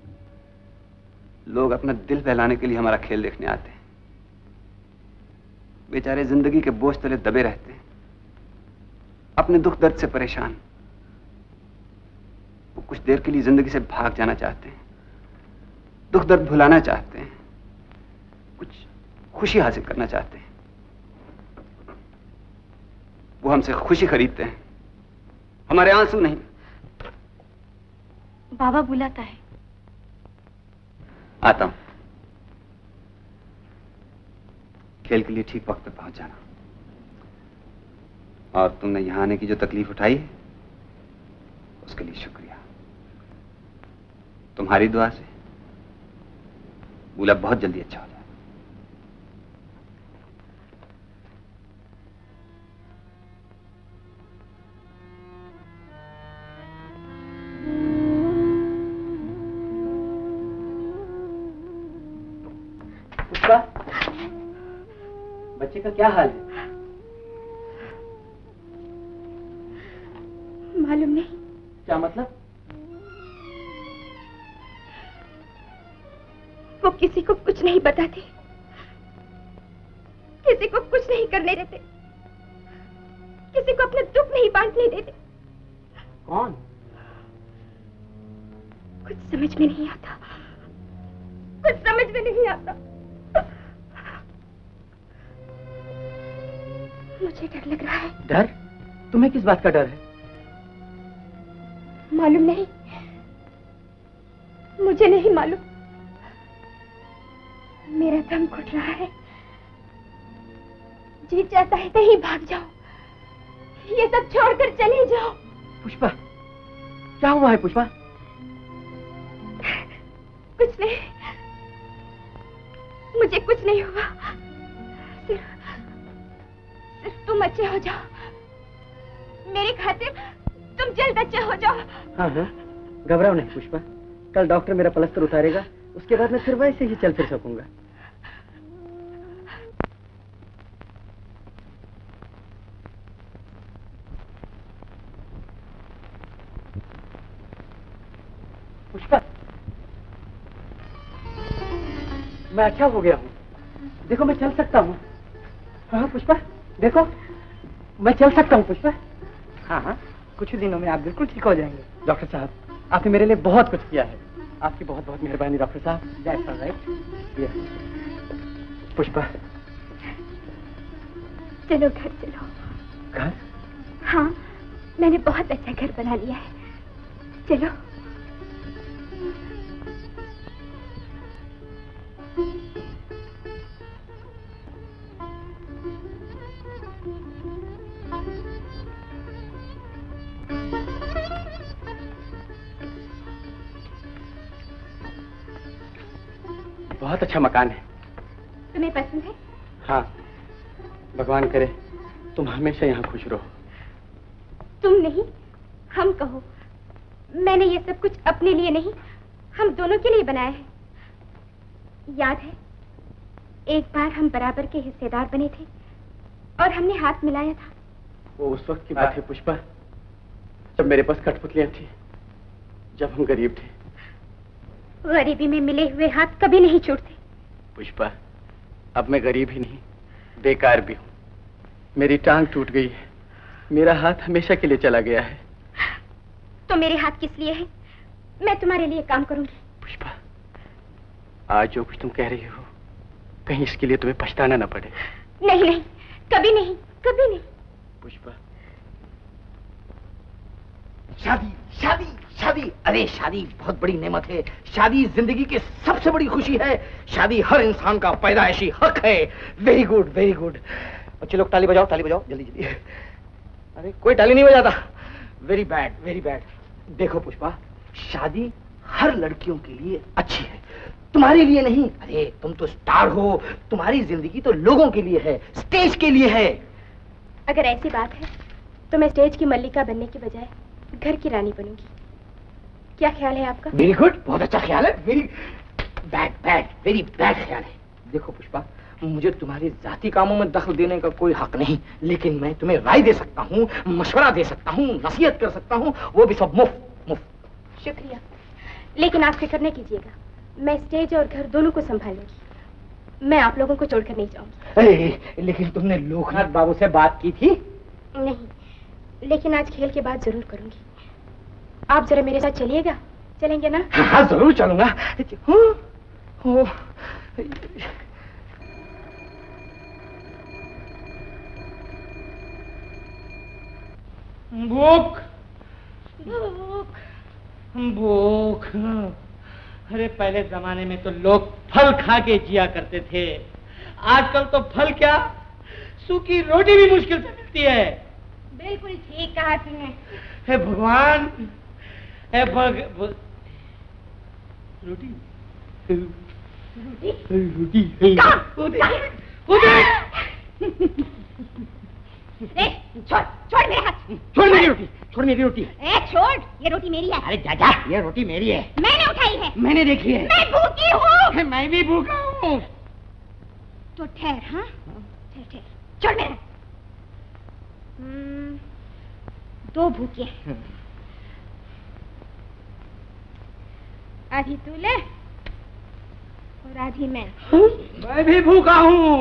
[SPEAKER 3] लोग अपना दिल बहलाने के लिए हमारा खेल देखने आते हैं। बेचारे जिंदगी के बोझ तले दबे रहते हैं, अपने दुख दर्द से परेशान। वो कुछ देर के लिए जिंदगी से भाग जाना चाहते हैं, दुख दर्द भुलाना चाहते हैं, कुछ खुशी हासिल करना चाहते हैं। वो हमसे खुशी खरीदते हैं, हमारे आंसू नहीं।
[SPEAKER 4] बाबा बुलाता है।
[SPEAKER 3] आता हूं। खेल के लिए ठीक वक्त पे पहुंच जाना। और तुमने यहां आने की जो तकलीफ उठाई है, उसके लिए शुक्रिया। तुम्हारी दुआ से बुला बहुत जल्दी अच्छा हो जाए।
[SPEAKER 5] पुष्पा, बच्चे का क्या हाल है?
[SPEAKER 4] मालूम नहीं।
[SPEAKER 5] क्या मतलब?
[SPEAKER 4] वो किसी को कुछ नहीं बताते, किसी को कुछ नहीं करने देते, किसी को अपने दुख नहीं बांटने देते।
[SPEAKER 5] कौन?
[SPEAKER 4] कुछ समझ में नहीं आता, कुछ समझ में नहीं आता। मुझे डर लग रहा है।
[SPEAKER 5] डर? तुम्हें किस बात का डर है?
[SPEAKER 4] मालूम नहीं, मुझे नहीं मालूम। मेरा दम घुट रहा है, जी चाहता है कहीं भाग जाओ, ये सब छोड़कर चले जाओ।
[SPEAKER 5] पुष्पा, क्या हुआ है पुष्पा?
[SPEAKER 4] कुछ नहीं, मुझे कुछ नहीं हुआ। सिर्फ तुम अच्छे हो जाओ, मेरी खातिर तुम जल्द अच्छे हो जाओ।
[SPEAKER 5] हाँ हाँ, घबराओ नहीं पुष्पा। कल डॉक्टर मेरा प्लास्टर उतारेगा
[SPEAKER 8] उसके बाद मैं फिर वैसे ही चल फिर सकूंगा। पुष्पा, मैं अच्छा हो गया हूँ। देखो मैं चल सकता हूँ। हाँ पुष्पा, देखो मैं चल सकता हूँ पुष्पा। हाँ हाँ, कुछ ही दिनों में आप बिल्कुल ठीक हो जाएंगे। डॉक्टर साहब, आपने मेरे लिए बहुत कुछ किया है। आपकी बहुत बहुत मेहरबानी डॉक्टर साहब। That's alright. पुष्पा,
[SPEAKER 4] चलो घर चलो।
[SPEAKER 8] घर?
[SPEAKER 4] हाँ, मैंने बहुत अच्छा घर बना लिया है। चलो।
[SPEAKER 8] बहुत अच्छा मकान है।
[SPEAKER 4] तुम्हें पसंद है?
[SPEAKER 8] हाँ, भगवान करे तुम हमेशा यहाँ खुश रहो।
[SPEAKER 4] तुम नहीं, हम कहो। मैंने ये सब कुछ अपने लिए नहीं, हम दोनों के लिए बनाया है। याद है, एक बार हम बराबर के हिस्सेदार बने थे और हमने हाथ मिलाया था।
[SPEAKER 8] वो उस वक्त की बात है पुष्पा, जब मेरे पास कठपुतलियां थी, जब हम गरीब थे।
[SPEAKER 4] गरीबी में मिले हुए हाथ कभी नहीं छूटते।
[SPEAKER 8] पुष्पा, अब मैं गरीब ही नहीं, बेकार भी हूँ। मेरी टांग टूट गई है, मेरा हाथ हमेशा के लिए चला गया है।
[SPEAKER 4] तो मेरे हाथ किस लिए है? मैं तुम्हारे लिए काम करूंगी।
[SPEAKER 8] पुष्पा, आज जो कुछ तुम कह रही हो, कहीं इसके लिए तुम्हें पछताना न पड़े।
[SPEAKER 4] नहीं नहीं, कभी नहीं, कभी नहीं।
[SPEAKER 8] पुष्पा,
[SPEAKER 5] शादी शादी शादी, अरे शादी बहुत बड़ी नेमत है। शादी जिंदगी की सबसे बड़ी खुशी है। शादी हर इंसान का पैदाइशी हक है। Very good, very good. बच्चे लोग ताली बजाओ, ताली बजाओ जल्दी जल्दी। अरे कोई ताली नहीं बजाता। Very bad, very bad. देखो पुष्पा, शादी हर लड़कियों के लिए अच्छी है, तुम्हारे लिए नहीं। अरे तुम तो स्टार हो, तुम्हारी जिंदगी तो लोगों के लिए है, स्टेज के लिए है।
[SPEAKER 4] अगर ऐसी बात है तो मैं स्टेज की मल्लिका बनने की बजाय घर की रानी बनूंगी। क्या ख्याल है आपका?
[SPEAKER 5] वेरी गुड, बहुत अच्छा ख्याल है। Very bad, bad, very bad ख्याल है। देखो पुष्पा, मुझे तुम्हारे जाति कामों में दखल देने का कोई हक नहीं, लेकिन मैं तुम्हें राय दे सकता हूँ, मशवरा दे सकता हूँ, नसीहत कर सकता हूँ, वो भी सब मुफ्त मुफ्त।
[SPEAKER 4] शुक्रिया, लेकिन आप फिक्र नहीं कीजिएगा, मैं स्टेज और घर दोनों को संभालूंगी। मैं आप लोगों को छोड़कर नहीं जाऊंगी।
[SPEAKER 5] लेकिन तुमने लोकनाथ बाबू से बात की थी?
[SPEAKER 4] नहीं, लेकिन आज खेल के बाद जरूर करूंगी। आप जरा मेरे साथ चलिएगा, चलेंगे ना?
[SPEAKER 5] हाँ जरूर चलूंगा।
[SPEAKER 6] भूख भूख भूख। अरे पहले जमाने में तो लोग फल खा के जिया करते थे, आजकल तो फल क्या, सूखी रोटी भी मुश्किल से मिलती है।
[SPEAKER 4] बिल्कुल ठीक कहा तुमने।
[SPEAKER 6] हे भगवान, हे रोटी रोटी
[SPEAKER 4] छोड़ मेरे हाथ।
[SPEAKER 5] छोड़ मेरी रोटी, छोड़ मेरी रोटी।
[SPEAKER 4] छोड़, ये रोटी मेरी है।
[SPEAKER 5] अरे जा जा, ये रोटी मेरी है।
[SPEAKER 4] मैंने उठाई है।
[SPEAKER 5] मैंने देखी है।
[SPEAKER 4] मैं भूखी हूँ।
[SPEAKER 5] मैं भी भूखा हूँ।
[SPEAKER 4] तो ठहर, हाँ ठहर ठहर, छोड़ मेरा। दो भूखे, आधी तू ले और आधी मैं।
[SPEAKER 6] मैं भी भूखा हूँ।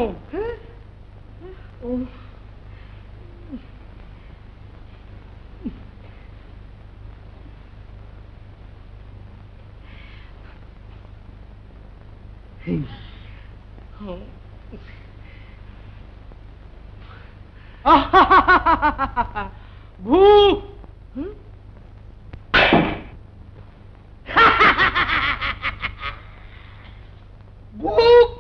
[SPEAKER 6] भूख भूख।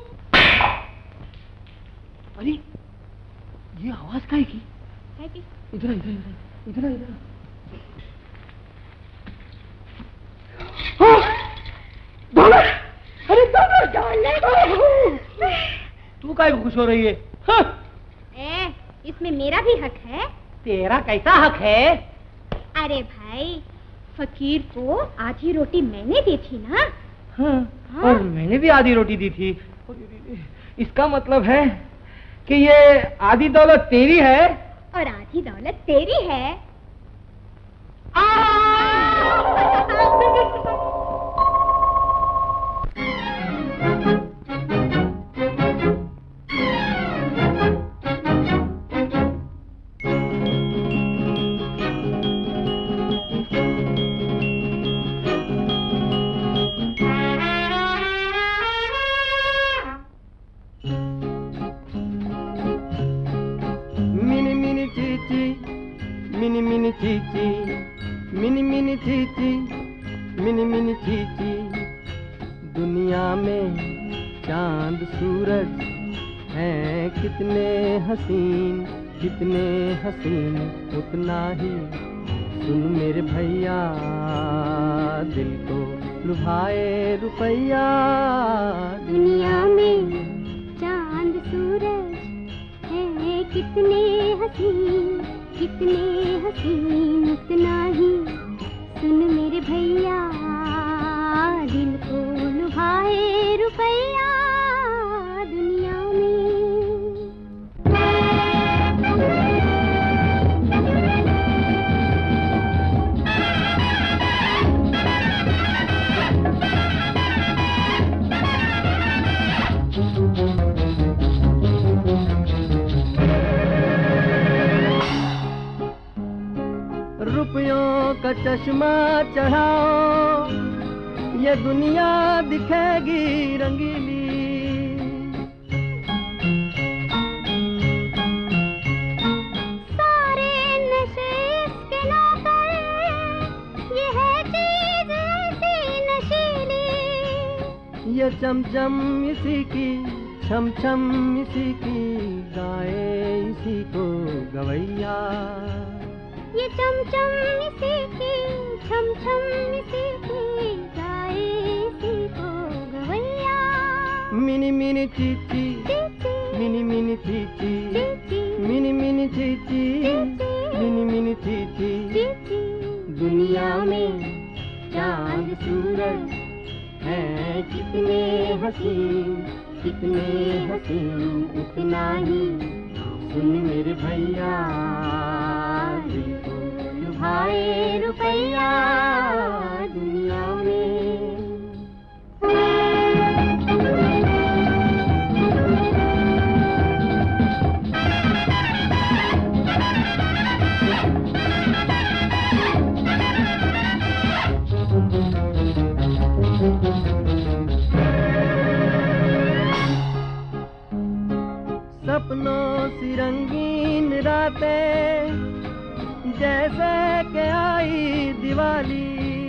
[SPEAKER 5] अरे ये आवाज काय की
[SPEAKER 4] है कि?
[SPEAKER 5] इधर इधर इधर इधर इधर।
[SPEAKER 6] अरे तू काय खुश हो रही है?
[SPEAKER 4] इसमें मेरा भी हक है।
[SPEAKER 6] तेरा कैसा हक है?
[SPEAKER 4] अरे भाई, फकीर को आधी रोटी मैंने दी थी ना,
[SPEAKER 6] हाँ, और मैंने भी आधी रोटी दी थी। इसका मतलब है कि ये आधी दौलत तेरी है
[SPEAKER 4] और आधी दौलत तेरी है।
[SPEAKER 9] मिनी मिनी चीची, दुनिया में चांद सूरज हैं कितने हसीन, कितने हसीन, उतना ही सुन मेरे भैया, दिल को लुभाए रुपैया।
[SPEAKER 2] दुनिया में चांद सूरज हैं कितने हसीन, कितने हसीन, उतना ही सुन मेरे भैया, दिल को लुभाए रुपैया। दुनिया में
[SPEAKER 9] रुपयों का चश्मा चढ़ाओ, ये दुनिया दिखेगी रंगीली।
[SPEAKER 2] सारे नशे इसके नौकर, ये है चीज ऐसी नशीली।
[SPEAKER 9] ये चमचम इसी की, छम छम इसी की, गाए इसी को गवैया।
[SPEAKER 2] ये चमचम इसी की, छम छम इसी की, गाए इसी को गवैया।
[SPEAKER 9] मिनी मिनी चीची, मिनी मिनी चीची, मिनी मिनी चीची, मिनी मिनी चीची। दुनिया में चांद सूरज हैं कितने हसीन, कितने हसीन, उतना ही सुन मेरे भैया, दिल को लुभाए रुपैया। दुनिया में सपनों सी रंगीन रातें जैसे के आई दिवाली।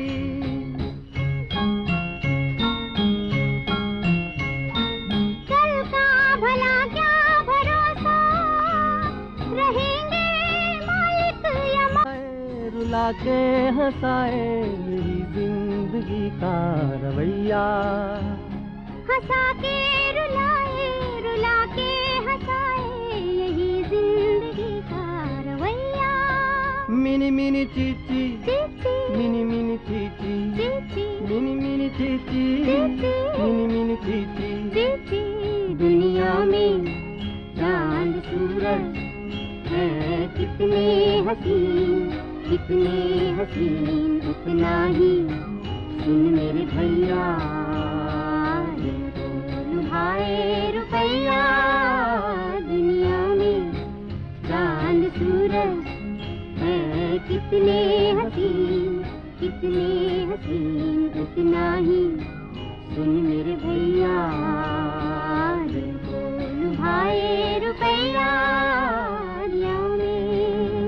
[SPEAKER 2] कल का भला क्या भरोसा, रहेंगे मालिक या
[SPEAKER 9] रुला के हंसाए मेरी जिंदगी का रवैया।
[SPEAKER 2] हंसा के रुलाए, रुला के हंसाए, यही जिंदगी का रवैया।
[SPEAKER 9] मिनी मिनी चीची, मिनी मिनी चीची, मिनी मिनी चीची, मिनी मिनी चीची। दुनिया में चांद सूरज हैं कितने हसीन, कितने हसीन, उतना ही सुन मेरे भैया, दिल को लुभाए रुपैया। दुनिया में चांद सूरज हैं कितने हसीन, कितने हसीन, उतना ही सुन मेरे भैया, दिल को लुभाए रुपैया। दुनिया में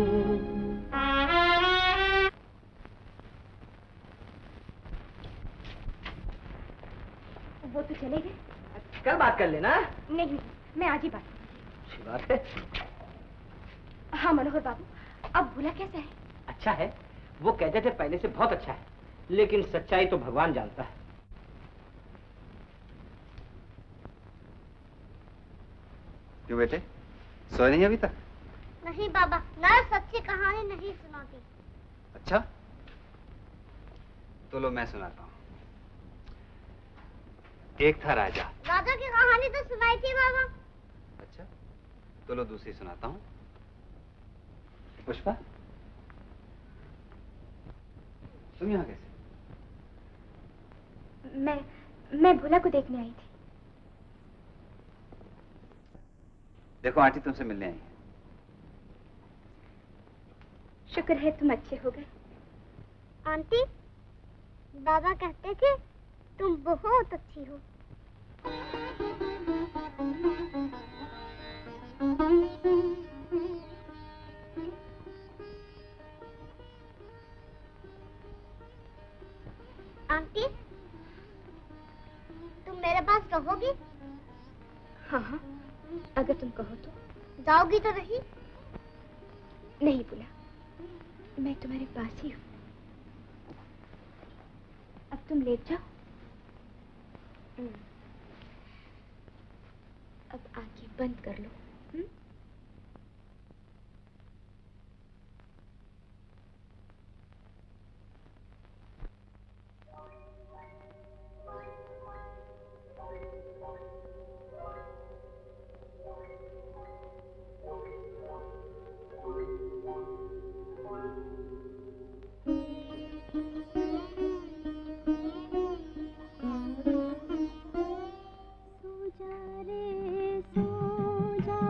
[SPEAKER 4] वो तो चले गए।
[SPEAKER 8] कल बात कर लेना।
[SPEAKER 4] नहीं, मैं आज ही बात।
[SPEAKER 8] अच्छी बात है।
[SPEAKER 4] हाँ मनोहर बाबू, अब भूला कैसे है?
[SPEAKER 8] अच्छा है, वो कहते थे पहले से बहुत अच्छा है, लेकिन सच्चाई तो भगवान जानता है।
[SPEAKER 3] क्यों बेटे, सोए नहीं अभी तक?
[SPEAKER 2] नहीं बाबा, नर्स अच्छी कहानी नहीं सुनाती।
[SPEAKER 3] अच्छा, तो लो मैं सुनाता हूँ। एक था राजा।
[SPEAKER 2] राजा की कहानी तो सुनाई थी बाबा।
[SPEAKER 3] अच्छा, तो लो दूसरी सुनाता हूँ। पुष्पा, तुम यहाँ कैसे?
[SPEAKER 4] मैं भोला को देखने आई थी।
[SPEAKER 3] देखो आंटी तुमसे मिलने आई है।
[SPEAKER 4] शुक्र है तुम अच्छे हो गए।
[SPEAKER 2] आंटी, बाबा कहते थे तुम बहुत अच्छी हो। आंटी, तुम मेरे पास रहोगी?
[SPEAKER 4] हाँ, अगर तुम कहो तो।
[SPEAKER 2] जाओगी तो नहीं?
[SPEAKER 4] नहीं भोला, मैं तुम्हारे पास ही हूँ। अब तुम लेट जाओ। अब आंखें बंद कर लो।
[SPEAKER 2] सो जा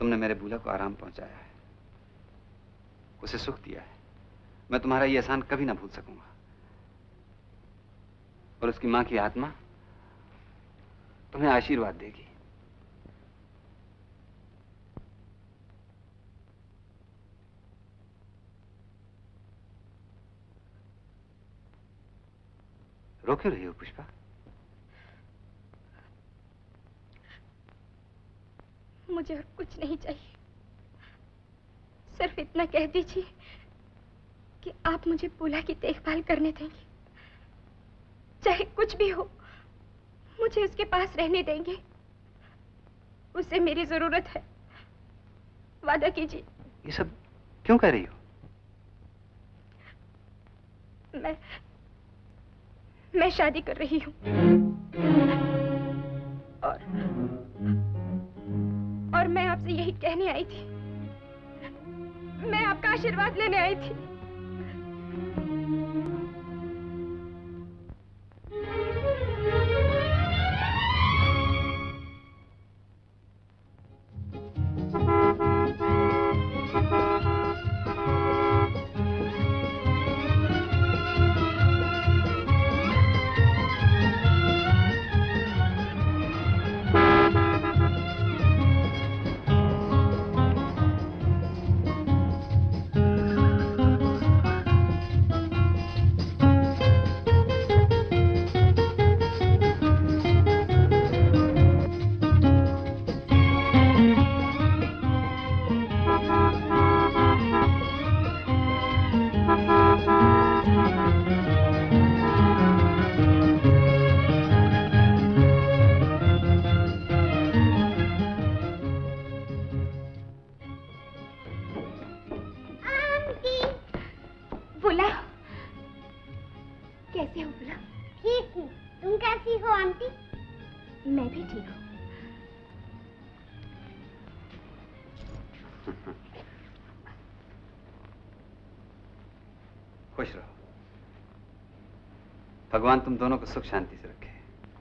[SPEAKER 3] तुमने मेरे बूढ़ा को आराम पहुंचाया है, उसे सुख दिया है। मैं तुम्हारा ये एहसान कभी ना भूल सकूंगा। और उसकी मां की आत्मा तुम्हें आशीर्वाद देगी। रो क्यों रही हो पुष्पा?
[SPEAKER 4] मुझे और कुछ नहीं चाहिए, सिर्फ इतना कह दीजिए कि आप मुझे बूढ़ा की देखभाल करने देंगे। चाहे कुछ भी हो, मुझे उसके पास रहने देंगे। उसे मेरी जरूरत है, वादा कीजिए।
[SPEAKER 3] ये सब क्यों कह रही हो?
[SPEAKER 4] मैं शादी कर रही हूँ और मैं आपसे यही कहने आई थी। मैं आपका आशीर्वाद लेने आई थी।
[SPEAKER 3] भगवान तुम दोनों को सुख शांति से रखे।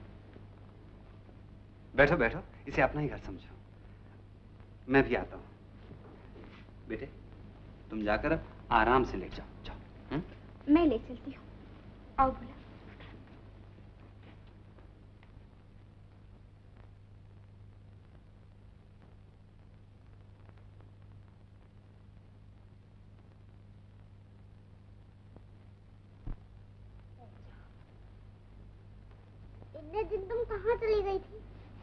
[SPEAKER 3] बैठो बैठो, इसे अपना ही घर समझो। मैं भी आता हूं। बेटे तुम जाकर अब आराम से लेट जाओ। जाओ।
[SPEAKER 4] मैं ले चलती हूँ। आओ भोला।
[SPEAKER 2] इतने दिन तुम कहाँ चली गई थी?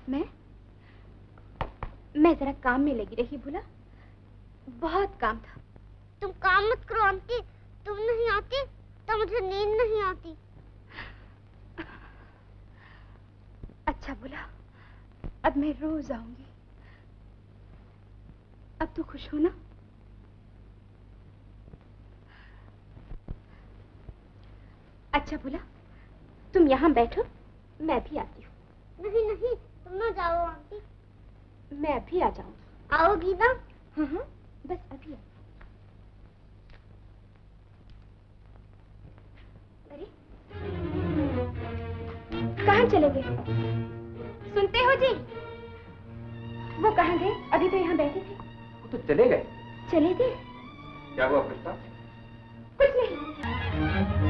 [SPEAKER 4] मैं जरा काम में लगी रही भोला, बहुत काम था।
[SPEAKER 2] तुम काम मत करो आंटी, तुम नहीं आती तो मुझे नींद नहीं आती।
[SPEAKER 4] अच्छा भोला, अब मैं रोज आऊंगी। अब तो खुश हो ना? अच्छा भोला, तुम यहाँ बैठो, मैं भी आती हूँ।
[SPEAKER 2] नहीं नहीं, तुम ना जाओ आंटी।
[SPEAKER 4] मैं अभी आ जाऊंगी।
[SPEAKER 2] आओगी ना?
[SPEAKER 4] हाँ हाँ, बस अभी। अरे कहाँ चले गए? सुनते हो जी? वो कहाँ गए? अभी तो यहाँ बैठे थे।
[SPEAKER 7] वो तो चले गए।
[SPEAKER 4] चले गए?
[SPEAKER 7] क्या हुआ पुष्पा?
[SPEAKER 4] कुछ नहीं।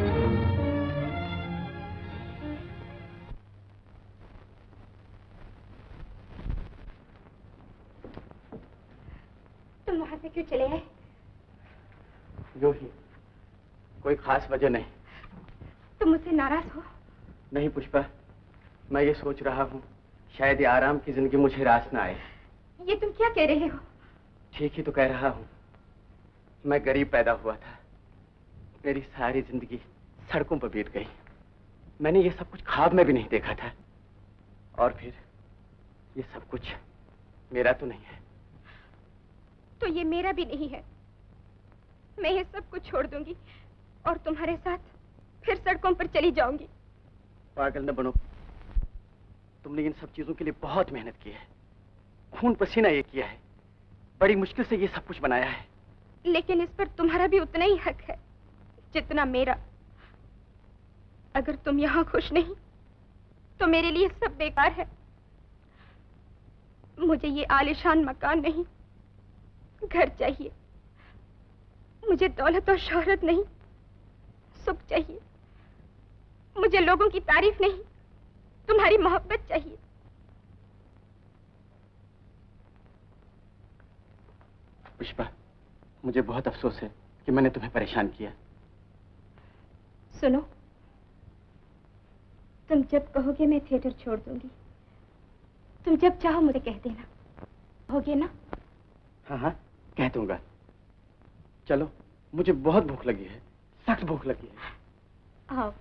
[SPEAKER 4] तुम वहां से क्यों चले गए?
[SPEAKER 7] यूं ही, कोई खास वजह नहीं।
[SPEAKER 4] तुम मुझसे नाराज हो?
[SPEAKER 7] नहीं पुष्पा, मैं ये सोच रहा हूँ शायद ये आराम की जिंदगी मुझे रास ना आए।
[SPEAKER 4] ये तुम क्या कह रहे हो?
[SPEAKER 7] ठीक ही तो कह रहा हूँ। मैं गरीब पैदा हुआ था, मेरी सारी जिंदगी सड़कों पर बीत गई। मैंने ये सब कुछ ख्वाब में भी नहीं देखा था, और फिर ये सब कुछ मेरा तो नहीं है।
[SPEAKER 4] तो ये मेरा भी नहीं है। मैं ये सब कुछ छोड़ दूंगी और तुम्हारे साथ फिर सड़कों पर चली जाऊंगी।
[SPEAKER 7] पागल न बनो, तुमने इन सब चीजों के लिए बहुत मेहनत की है, खून पसीना ये किया है, बड़ी मुश्किल से ये सब कुछ बनाया है।
[SPEAKER 4] लेकिन इस पर तुम्हारा भी उतना ही हक है जितना मेरा। अगर तुम यहाँ खुश नहीं तो मेरे लिए सब बेकार है। मुझे ये आलीशान मकान नहीं, घर चाहिए। मुझे दौलत और शोहरत नहीं, सुख चाहिए। मुझे लोगों की तारीफ नहीं, तुम्हारी मोहब्बत चाहिए।
[SPEAKER 7] पुष्पा, मुझे बहुत अफसोस है कि मैंने तुम्हें परेशान किया।
[SPEAKER 4] सुनो, तुम जब कहोगे मैं थिएटर छोड़ दूंगी। तुम जब चाहो मुझे कह देना, कहोगे ना?
[SPEAKER 7] हाँ हाँ, कह दूंगा। चलो, मुझे बहुत भूख लगी है, सख्त भूख लगी है।
[SPEAKER 4] आओ।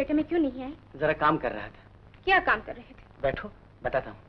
[SPEAKER 4] बेटे में क्यों नहीं आए?
[SPEAKER 7] जरा काम कर रहा था।
[SPEAKER 4] क्या काम कर रहे थे?
[SPEAKER 7] बैठो, बताता हूँ।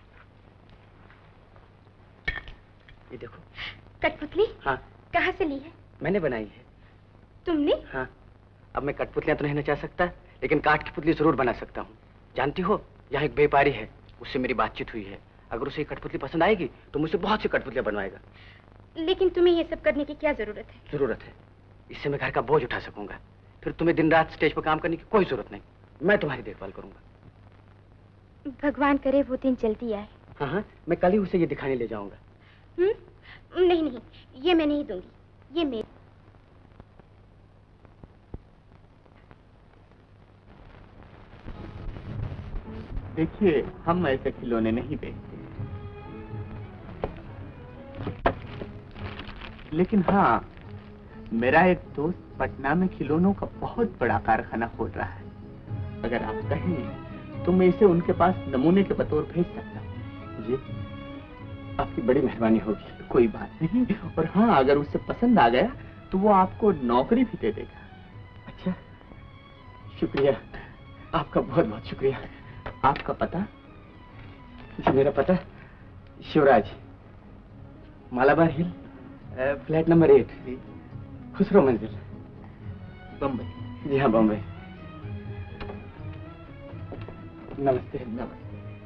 [SPEAKER 7] ये देखो।
[SPEAKER 4] कठपुतली?
[SPEAKER 7] हाँ।
[SPEAKER 4] कहाँ से ली है?
[SPEAKER 7] मैंने बनाई है।
[SPEAKER 4] तुमने?
[SPEAKER 7] हाँ। अब मैं कठपुतलियां तो नहीं नचा सकता, लेकिन काठ की पुतली जरूर बना सकता हूँ। जानती हो, यहाँ एक व्यापारी है, उससे मेरी बातचीत हुई है। अगर उसे कठपुतली पसंद आएगी तो मुझसे बहुत सी कठपुतलियां बनवाएगा।
[SPEAKER 4] लेकिन तुम्हें ये सब करने की क्या जरूरत है?
[SPEAKER 7] जरूरत है, इससे मैं घर का बोझ उठा सकूंगा। फिर तुम्हें दिन रात स्टेज पर काम करने की कोई जरूरत नहीं। मैं तुम्हारी देखभाल करूंगा।
[SPEAKER 4] भगवान करे वो दिन जल्दी आए।
[SPEAKER 7] हाँ हाँ, मैं कल ही उसे ये दिखाने ले जाऊंगा।
[SPEAKER 4] नहीं नहीं, ये मैं नहीं दूंगी, ये मेरी।
[SPEAKER 10] देखिए, हम ऐसे खिलौने नहीं बेचते, लेकिन हाँ, मेरा एक दोस्त पटना में खिलौनों का बहुत बड़ा कारखाना खोल रहा है। अगर आप कहें तो मैं इसे उनके पास नमूने के बतौर भेज सकता हूँ।
[SPEAKER 7] जी, आपकी बड़ी मेहरबानी होगी।
[SPEAKER 10] कोई बात नहीं, और हाँ, अगर उसे पसंद आ गया तो वो आपको नौकरी भी दे देगा।
[SPEAKER 7] अच्छा, शुक्रिया, आपका बहुत बहुत शुक्रिया।
[SPEAKER 10] आपका पता?
[SPEAKER 7] जी, मेरा पता शिवराज, मालाबार हिल, फ्लैट नंबर 8, खुसरो मंजिल,
[SPEAKER 10] बम्बई।
[SPEAKER 7] जी हाँ, बम्बई। नमस्ते।
[SPEAKER 10] नमस्ते।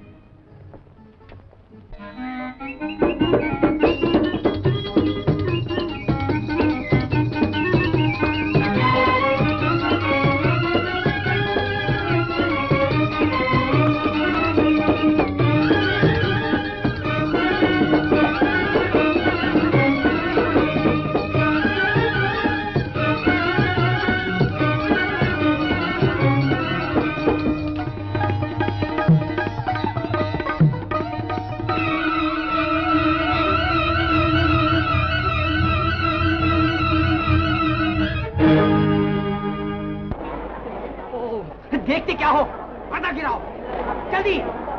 [SPEAKER 8] देखते क्या हो? पर्दा गिराओ जल्दी।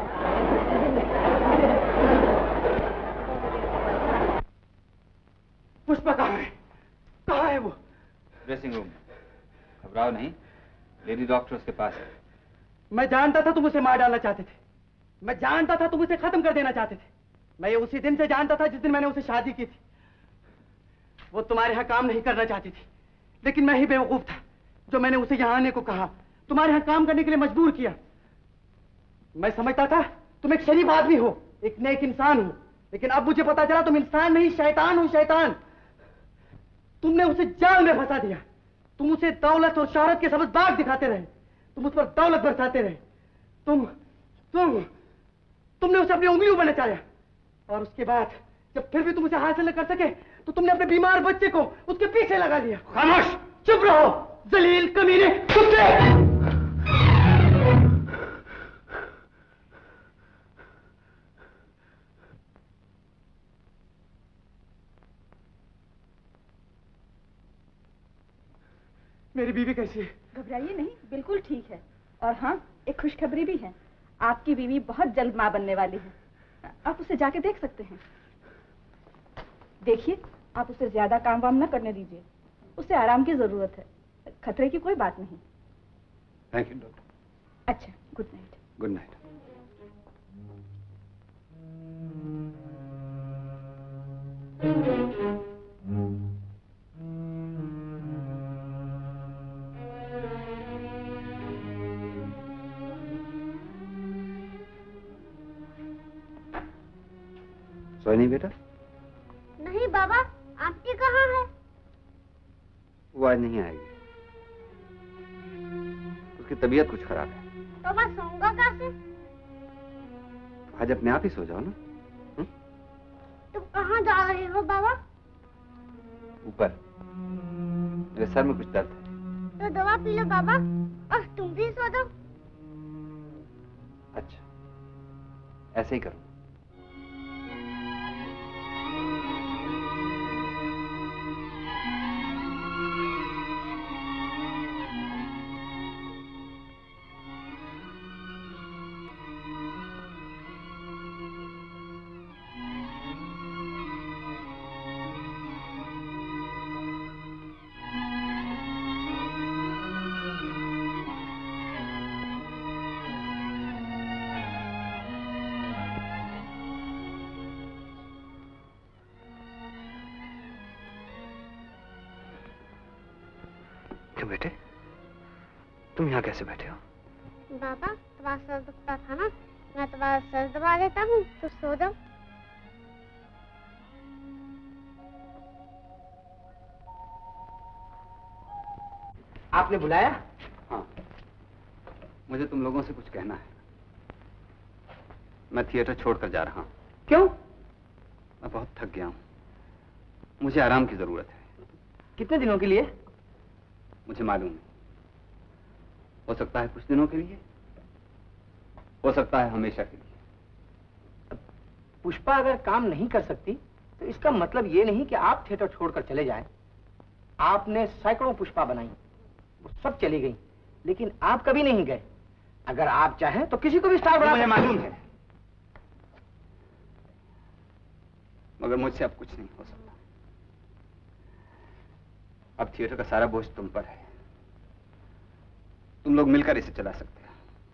[SPEAKER 8] पुष्पा कहाँ है? कहाँ है वो?
[SPEAKER 3] Dressing room. घबराओ नहीं, लेडी डॉक्टर उसके पास है।
[SPEAKER 8] मैं जानता था तुम उसे मार डालना चाहते थे। मैं जानता था तुम उसे खत्म कर देना चाहते थे। मैं ये उसी दिन से जानता था जिस दिन मैंने उसे शादी की थी। वो तुम्हारे यहाँ काम नहीं करना चाहती थी, लेकिन मैं ही बेवकूफ था जो मैंने उसे यहाँ आने को कहा, तुम्हारे यहाँ काम करने के लिए मजबूर किया। मैं समझता था तुम एक शरीफ आदमी हो, एक नेक इंसान हो, लेकिन अब मुझे पता चला तुम इंसान नहीं, शैतान हो, शैतान। तुमने उसे जाल में फंसा दिया। तुम उसे दौलत और शोहरत के सबज बाग दिखाते रहे, तुम उस पर दौलत बरसाते रहे। तुमने उसे अपनी उंगलियों में नचाया, और उसके बाद जब फिर भी तुम उसे हासिल न कर सके तो तुमने अपने बीमार बच्चे को उसके पीछे लगा दिया।
[SPEAKER 3] खामोश!
[SPEAKER 8] चुप रहो, जलील कमीने, कुत्ते! मेरी बीवी कैसी है?
[SPEAKER 11] घबराइए नहीं, बिल्कुल ठीक है। और हाँ, एक खुशखबरी भी है, आपकी बीवी बहुत जल्द मां बनने वाली है। आप उसे जाके देख सकते हैं। देखिए, आप उसे ज्यादा काम वाम न करने दीजिए, उसे आराम की जरूरत है। खतरे की कोई बात नहीं।
[SPEAKER 3] Thank you doctor.
[SPEAKER 11] अच्छा, गुड नाइट।
[SPEAKER 3] Good night. सोई नहीं बेटा?
[SPEAKER 2] नहीं बाबा, आंटी कहाँ है?
[SPEAKER 3] वो आज नहीं आएगी, उसकी तबीयत कुछ खराब है।
[SPEAKER 2] तो मैं सोऊंगा कैसे?
[SPEAKER 3] आज अपने आप ही सो जाओ ना।
[SPEAKER 2] तुम कहाँ जा रहे हो बाबा?
[SPEAKER 3] ऊपर, मेरे सर में कुछ दर्द है।
[SPEAKER 2] तो दवा पी लो बाबा, और तुम भी सो जाओ।
[SPEAKER 3] अच्छा, ऐसे ही करो। क्यों बेटे, तुम यहाँ कैसे बैठे हो?
[SPEAKER 2] बाबा तुम्हारा सर दुखता था ना, मैं तुम्हारा सर दबा देता हूँ, तो सो जाओ।
[SPEAKER 8] आपने बुलाया?
[SPEAKER 3] हाँ, मुझे तुम लोगों से कुछ कहना है। मैं थिएटर छोड़कर जा रहा हूँ।
[SPEAKER 8] क्यों?
[SPEAKER 3] मैं बहुत थक गया हूँ, मुझे आराम की जरूरत है।
[SPEAKER 8] कितने दिनों के लिए?
[SPEAKER 3] मुझे मालूम नहीं, हो सकता है कुछ दिनों के लिए, हो सकता है हमेशा के लिए।
[SPEAKER 8] पुष्पा अगर काम नहीं कर सकती तो इसका मतलब ये नहीं कि आप थिएटर छोड़कर चले जाएं। आपने सैकड़ों पुष्पा बनाई, वो सब चली गई, लेकिन आप कभी नहीं गए। अगर आप चाहें तो किसी को भी स्टार बना।
[SPEAKER 3] मुझे मालूम है, मगर मुझसे अब कुछ नहीं हो सकता। अब थिएटर का सारा बोझ तुम पर है, तुम लोग मिलकर इसे चला सकते हो।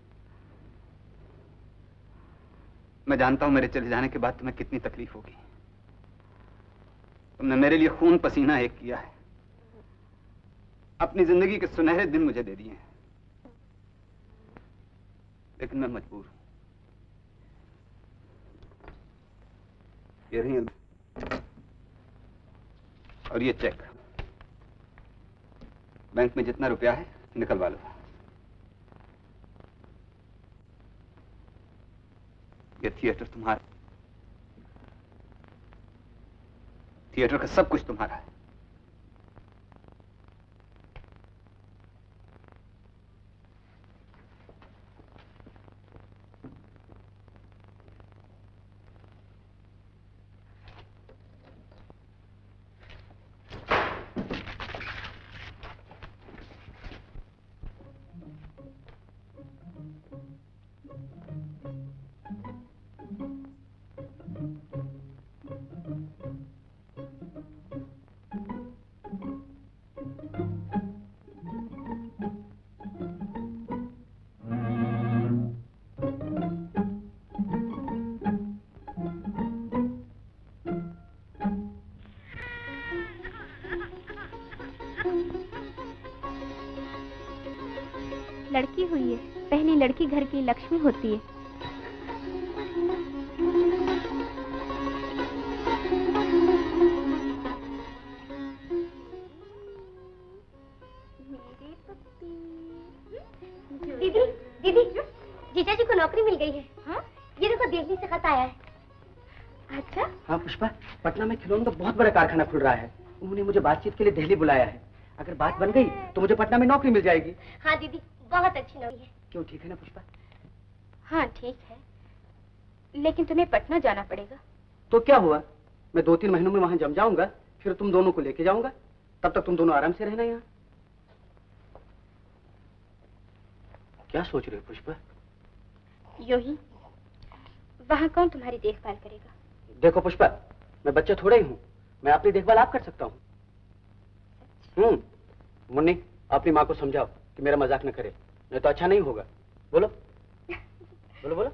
[SPEAKER 3] मैं जानता हूं मेरे चले जाने के बाद तुम्हें कितनी तकलीफ होगी। तुमने मेरे लिए खून पसीना एक किया है, अपनी जिंदगी के सुनहरे दिन मुझे दे दिए हैं, लेकिन मैं मजबूर हूं। ये रही और ये चेक, बैंक में जितना रुपया है निकलवा लो। ये थिएटर तुम्हारा, थिएटर का सब कुछ तुम्हारा है।
[SPEAKER 4] लड़की हुई है, पहली लड़की घर की लक्ष्मी होती है।
[SPEAKER 2] दीदी, दीदी, जीजा जी को नौकरी मिल गई है। हाँ? ये देखो दिल्ली से खत आया है।
[SPEAKER 8] अच्छा? हाँ पुष्पा, पटना में खिलौनों का बहुत बड़ा कारखाना खुल रहा है। उन्होंने मुझे बातचीत के लिए दिल्ली बुलाया है। अगर बात बन गई तो मुझे पटना में नौकरी मिल जाएगी।
[SPEAKER 2] हाँ दीदी, बहुत अच्छी नौकरी है।
[SPEAKER 8] क्यों, ठीक है ना पुष्पा?
[SPEAKER 4] हाँ ठीक है, लेकिन तुम्हें पटना जाना पड़ेगा।
[SPEAKER 8] तो क्या हुआ, मैं 2-3 महीनों में वहां जम जाऊंगा, फिर तुम दोनों को लेके जाऊंगा। तब तक तुम दोनों आराम से रहना यहाँ। क्या सोच रहे हो पुष्पा?
[SPEAKER 4] यूं ही, वहां कौन तुम्हारी देखभाल करेगा?
[SPEAKER 8] देखो पुष्पा, मैं बच्चा थोड़ा ही हूँ, मैं अपनी देखभाल आप कर सकता हूँ। मुन्नी, अपनी माँ को समझाओ कि मेरा मजाक न करे, नहीं तो अच्छा नहीं होगा। बोलो बोलो बोलो।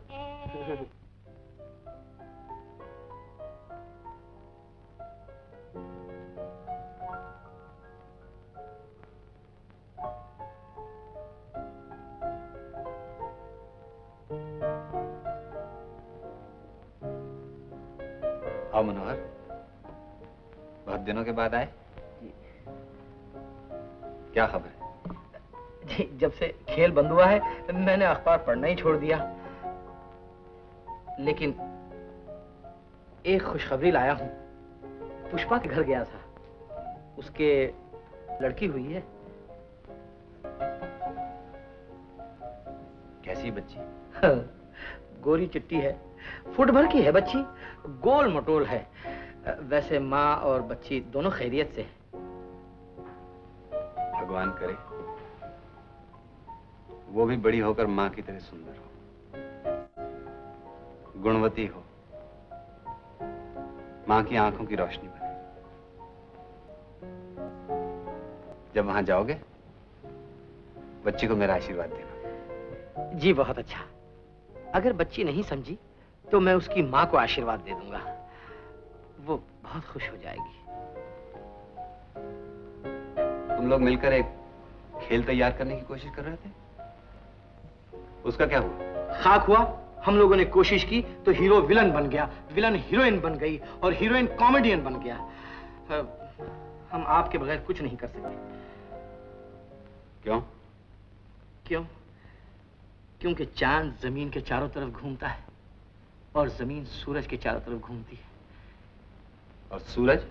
[SPEAKER 3] आओ मनोहर, बहुत दिनों के बाद आए। क्या खबर है?
[SPEAKER 5] जी, जब से खेल बंद हुआ है मैंने अखबार पढ़ना ही छोड़ दिया, लेकिन एक खुशखबरी लाया हूं। पुष्पा के घर गया था, उसके लड़की हुई है।
[SPEAKER 3] कैसी बच्ची?
[SPEAKER 5] गोरी चिट्टी है, फुट भर की है बच्ची, गोल मटोल है। वैसे माँ और बच्ची दोनों खैरियत से है।
[SPEAKER 3] भगवान करे वो भी बड़ी होकर माँ की तरह सुंदर हो, गुणवती हो, माँ की आंखों की रोशनी बने। जब वहां जाओगे बच्ची को मेरा आशीर्वाद देना।
[SPEAKER 5] जी बहुत अच्छा। अगर बच्ची नहीं समझी तो मैं उसकी माँ को आशीर्वाद दे दूंगा, वो बहुत खुश हो जाएगी।
[SPEAKER 3] तुम लोग मिलकर एक खेल तैयार करने की कोशिश कर रहे थे, उसका क्या हुआ?
[SPEAKER 5] खाक हुआ। हम लोगों ने कोशिश की तो हीरो विलन बन गया, विलन हीरोइन बन गई और हीरोइन कॉमेडियन बन गया। हम आपके बगैर कुछ नहीं कर सकते।
[SPEAKER 3] क्यों?
[SPEAKER 5] क्योंकि चांद जमीन के चारों तरफ घूमता है और जमीन सूरज के चारों तरफ घूमती है।
[SPEAKER 3] और सूरज?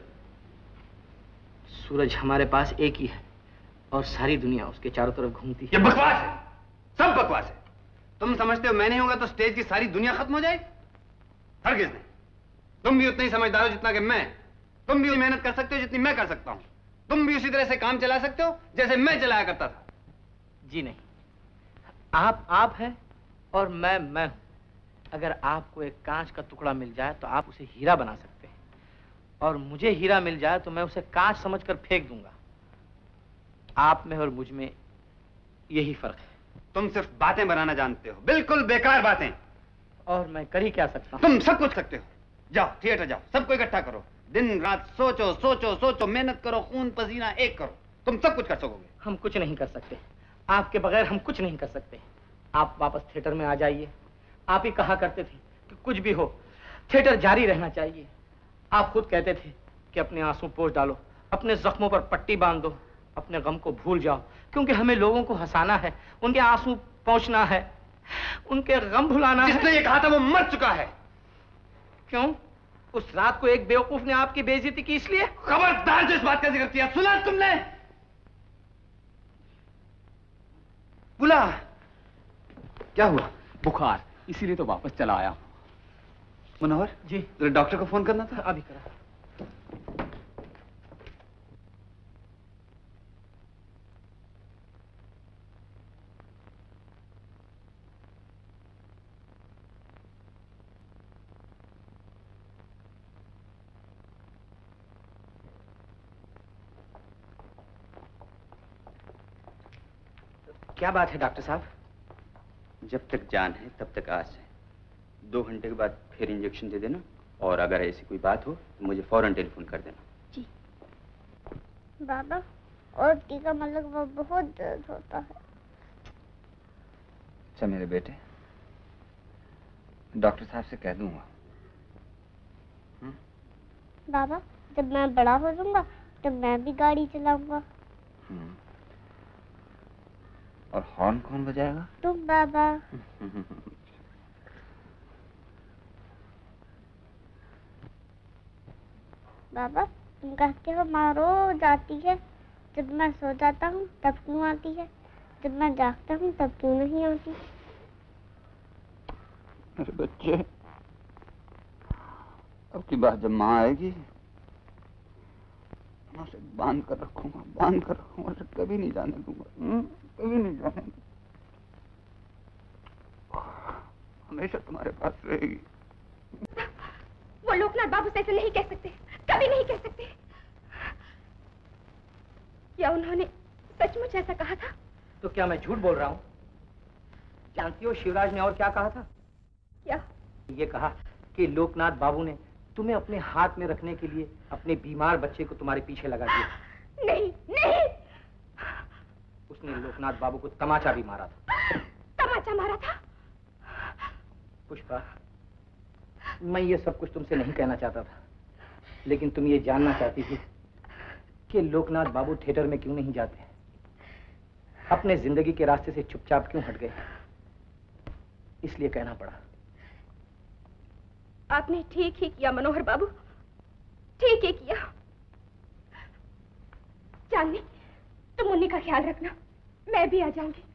[SPEAKER 5] सूरज हमारे पास एक ही है और सारी दुनिया उसके चारों तरफ घूमती है।
[SPEAKER 3] ये बकवास है, सब बकवास है। तुम समझते हो मैं नहीं होगा तो स्टेज की सारी दुनिया खत्म हो जाएगी? हरगिज नहीं। तुम भी उतना ही समझदार हो जितना कि मैं। तुम भी मेहनत कर सकते हो जितनी मैं कर सकता हूं। तुम भी उसी तरह से काम चला सकते हो जैसे मैं चलाया करता था।
[SPEAKER 5] जी नहीं, आप है और मैं हूं। अगर आपको एक कांच का टुकड़ा मिल जाए तो आप उसे हीरा बना सकते हैं, और मुझे हीरा मिल जाए तो मैं उसे कांच समझकर फेंक दूंगा। आप में और मुझ में यही फर्क है।
[SPEAKER 3] तुम सिर्फ बातें बनाना जानते हो, बिल्कुल बेकार बातें।
[SPEAKER 5] और मैं कर ही क्या सकता हूं?
[SPEAKER 3] तुम सब कुछ सकते हो। जाओ थिएटर जाओ, सबको इकट्ठा करो, दिन रात सोचो सोचो सोचो, मेहनत करो, खून पसीना एक करो, तुम सब कुछ कर सकोगे।
[SPEAKER 5] हम कुछ नहीं कर सकते, आपके बगैर हम कुछ नहीं कर सकते। आप वापस थिएटर में आ जाइए। आप ही कहा करते थे कि कुछ भी हो थिएटर जारी रहना चाहिए। आप खुद कहते थे कि अपने आंसू पोंछ डालो, अपने जख्मों पर पट्टी बांध दो, अपने गम को भूल जाओ, क्योंकि हमें लोगों को हंसाना है, उनके आंसू पोंछना है, उनके गम भुलाना है।
[SPEAKER 3] जिसने ये कहा था वो मर चुका है।
[SPEAKER 5] क्यों? उस रात को एक बेवकूफ ने आपकी बेइज्जती की इसलिए?
[SPEAKER 3] खबरदार जो इस बात का जिक्र किया, सुना तुमने? बुला। क्या हुआ?
[SPEAKER 7] बुखार, इसीलिए तो वापस चला आया।
[SPEAKER 3] मनोहर
[SPEAKER 5] जी,
[SPEAKER 3] जरा डॉक्टर को फोन करना था।
[SPEAKER 5] अभी करा। क्या बात है डॉक्टर साहब?
[SPEAKER 3] जब तक जान है तब तक आस है। 2 घंटे के बाद फिर इंजेक्शन दे देना, और अगर ऐसी कोई बात हो तो मुझे फौरन टेलीफोन कर देना।
[SPEAKER 2] जी। बाबा, और टीका मतलब वो बहुत दर्द होता है।
[SPEAKER 3] अच्छा मेरे बेटे, डॉक्टर साहब से कह दूंगा।
[SPEAKER 2] बाबा, जब मैं बड़ा हो जाऊंगा तब मैं भी गाड़ी चलाऊंगा।
[SPEAKER 3] और हॉर्न कौन बजाएगा?
[SPEAKER 2] तुम बाबा। बाबा, तुम कहते हो माँ रोज आती है, जब मैं सो जाता हूँ तब क्यों आती है, जब मैं जागता हूँ तब क्यों नहीं आती?
[SPEAKER 3] मेरे बच्चे, अब की बात जब माँ आएगी मैं उसे बांध कर रखूंगा, उसे कभी नहीं जाने दूंगा, कभी नहीं जाने दूंगा। हमेशा तुम्हारे पास रहेगी।
[SPEAKER 4] वो लोकनाथ बाबू से ऐसे नहीं कह सकते, कभी नहीं कह सकते। क्या उन्होंने सचमुच ऐसा कहा था?
[SPEAKER 5] तो क्या मैं झूठ बोल रहा हूँ? जानती हो शिवराज ने और क्या कहा था?
[SPEAKER 4] क्या?
[SPEAKER 5] ये कहा कि लोकनाथ बाबू ने तुम्हें अपने हाथ में रखने के लिए अपने बीमार बच्चे को तुम्हारे पीछे लगा दिया।
[SPEAKER 4] नहीं, नहीं।
[SPEAKER 5] उसने लोकनाथ बाबू को तमाचा भी मारा था।
[SPEAKER 4] तमाचा मारा था?
[SPEAKER 5] पुष्पा, मैं ये सब कुछ तुमसे नहीं कहना चाहता था, लेकिन तुम ये जानना चाहती थी कि लोकनाथ बाबू थिएटर में क्यों नहीं जाते, अपने जिंदगी के रास्ते से चुपचाप क्यों हट गए, इसलिए कहना पड़ा।
[SPEAKER 4] आपने ठीक ही किया मनोहर बाबू, ठीक ही किया। चांदनी, तुम मुन्नी का ख्याल रखना, मैं भी आ जाऊंगी।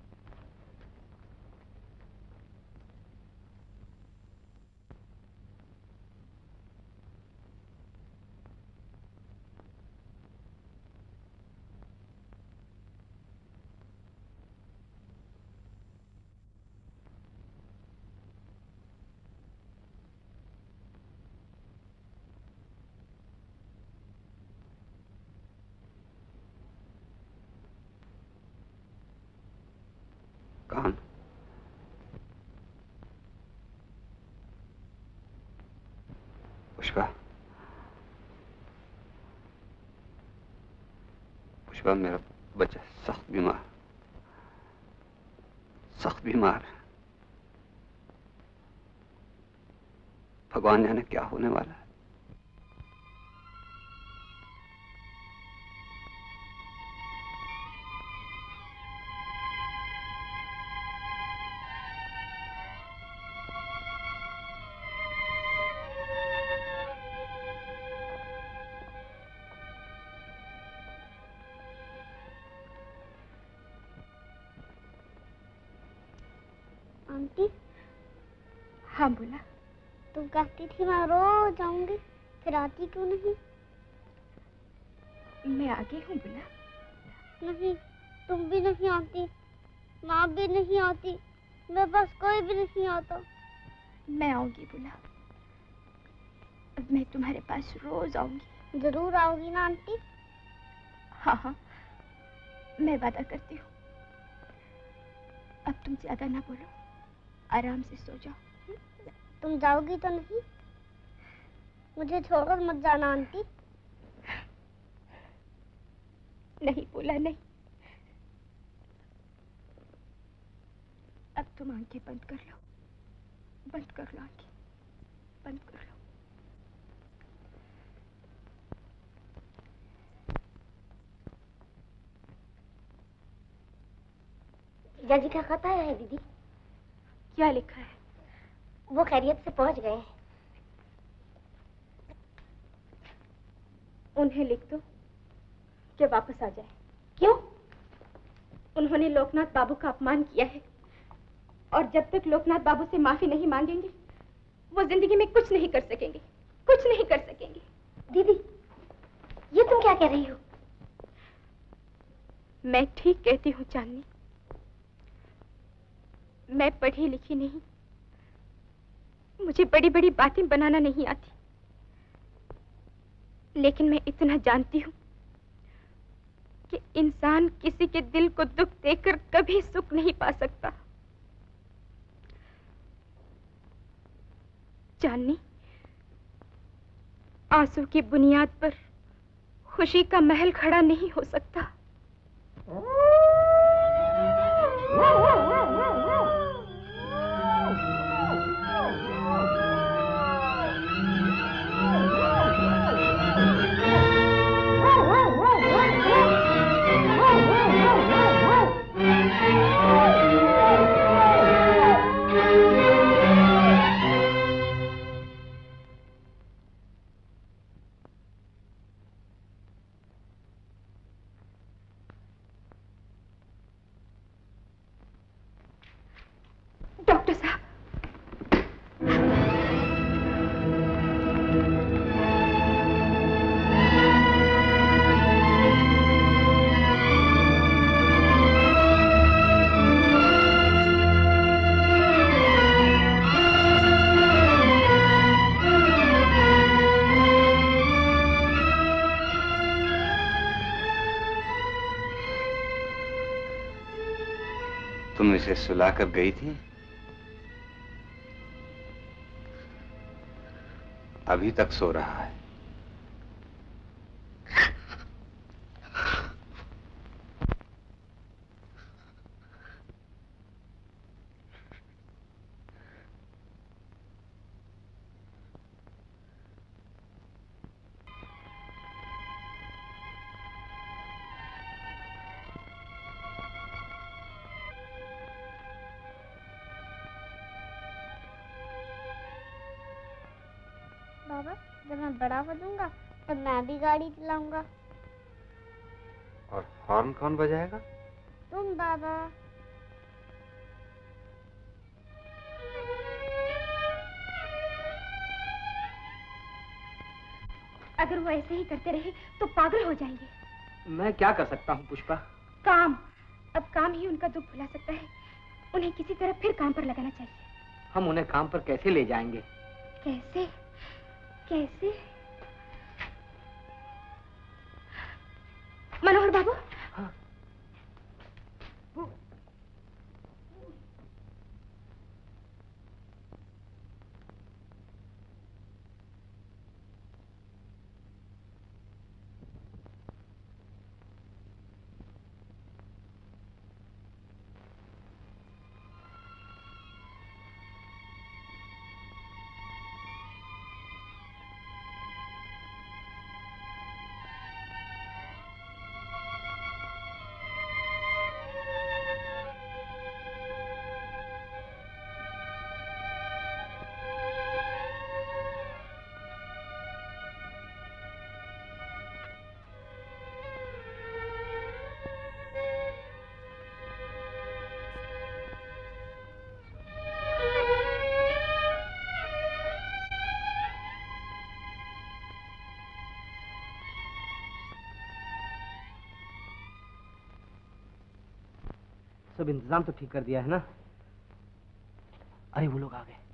[SPEAKER 3] कौन? पुष्पा, पुष्पा, मेरा बच्चा सख्त बीमार। भगवान जाने क्या होने वाला है।
[SPEAKER 2] आंटी।
[SPEAKER 4] हाँ बोला।
[SPEAKER 2] तुम कहती थी मैं रोज आऊंगी, फिर आती क्यों नहीं?
[SPEAKER 4] मैं आ गई हूँ बोला।
[SPEAKER 2] नहीं, तुम भी नहीं आती, माँ भी नहीं आती, मेरे पास कोई भी नहीं आता।
[SPEAKER 4] मैं आऊंगी बोला। अब मैं तुम्हारे पास रोज आऊंगी।
[SPEAKER 2] जरूर आओगी ना आंटी?
[SPEAKER 4] हाँ हाँ, मैं वादा करती हूँ। अब तुम ज्यादा ना बोलो, आराम से सो जाओ।
[SPEAKER 2] तुम जाओगी तो नहीं? मुझे छोड़कर मत जाना आंटी।
[SPEAKER 4] नहीं बोला नहीं। अब तुम आंखें बंद कर लो, बंद कर लो आंखें, बंद कर लो।
[SPEAKER 2] जीजा जी का खत आया है दीदी।
[SPEAKER 4] क्या लिखा है?
[SPEAKER 2] वो खैरियत से पहुंच गए हैं।
[SPEAKER 4] उन्हें लिख दो कि वापस आ जाए।
[SPEAKER 2] क्यों?
[SPEAKER 4] उन्होंने लोकनाथ बाबू का अपमान किया है और जब तक लोकनाथ बाबू से माफी नहीं मांगेंगे वो जिंदगी में कुछ नहीं कर सकेंगे, कुछ नहीं कर सकेंगे।
[SPEAKER 2] दीदी, ये तुम क्या कह रही हो?
[SPEAKER 4] मैं ठीक कहती हूँ चांदनी। मैं पढ़ी लिखी नहीं, मुझे बड़ी बड़ी बातें बनाना नहीं आती, लेकिन मैं इतना जानती हूँ कि इंसान किसी के दिल को दुख देकर कभी सुख नहीं पा सकता। चांदनी, आंसू की बुनियाद पर खुशी का महल खड़ा नहीं हो सकता। डॉक्टर साहब,
[SPEAKER 3] तुम इसे सुलाकर गई थी? अभी तक सो रहा है।
[SPEAKER 2] बाबा, जब मैं बड़ा हो जाऊंगा तब मैं भी गाड़ी चलाऊंगा।
[SPEAKER 3] और हॉर्न कौन बजाएगा?
[SPEAKER 2] तुम बाबा।
[SPEAKER 4] अगर वो ऐसे ही करते रहे तो पागल हो जाएंगे।
[SPEAKER 8] मैं क्या कर सकता हूँ पुष्पा?
[SPEAKER 4] काम, अब काम ही उनका दुख भुला सकता है। उन्हें किसी तरह फिर काम पर लगाना चाहिए।
[SPEAKER 8] हम उन्हें काम पर कैसे ले जाएंगे?
[SPEAKER 4] कैसे? कैसे? मनोहर बाबू।
[SPEAKER 8] हाँ। सब इंतजाम तो ठीक कर दिया है ना? अरे वो लोग आ गए।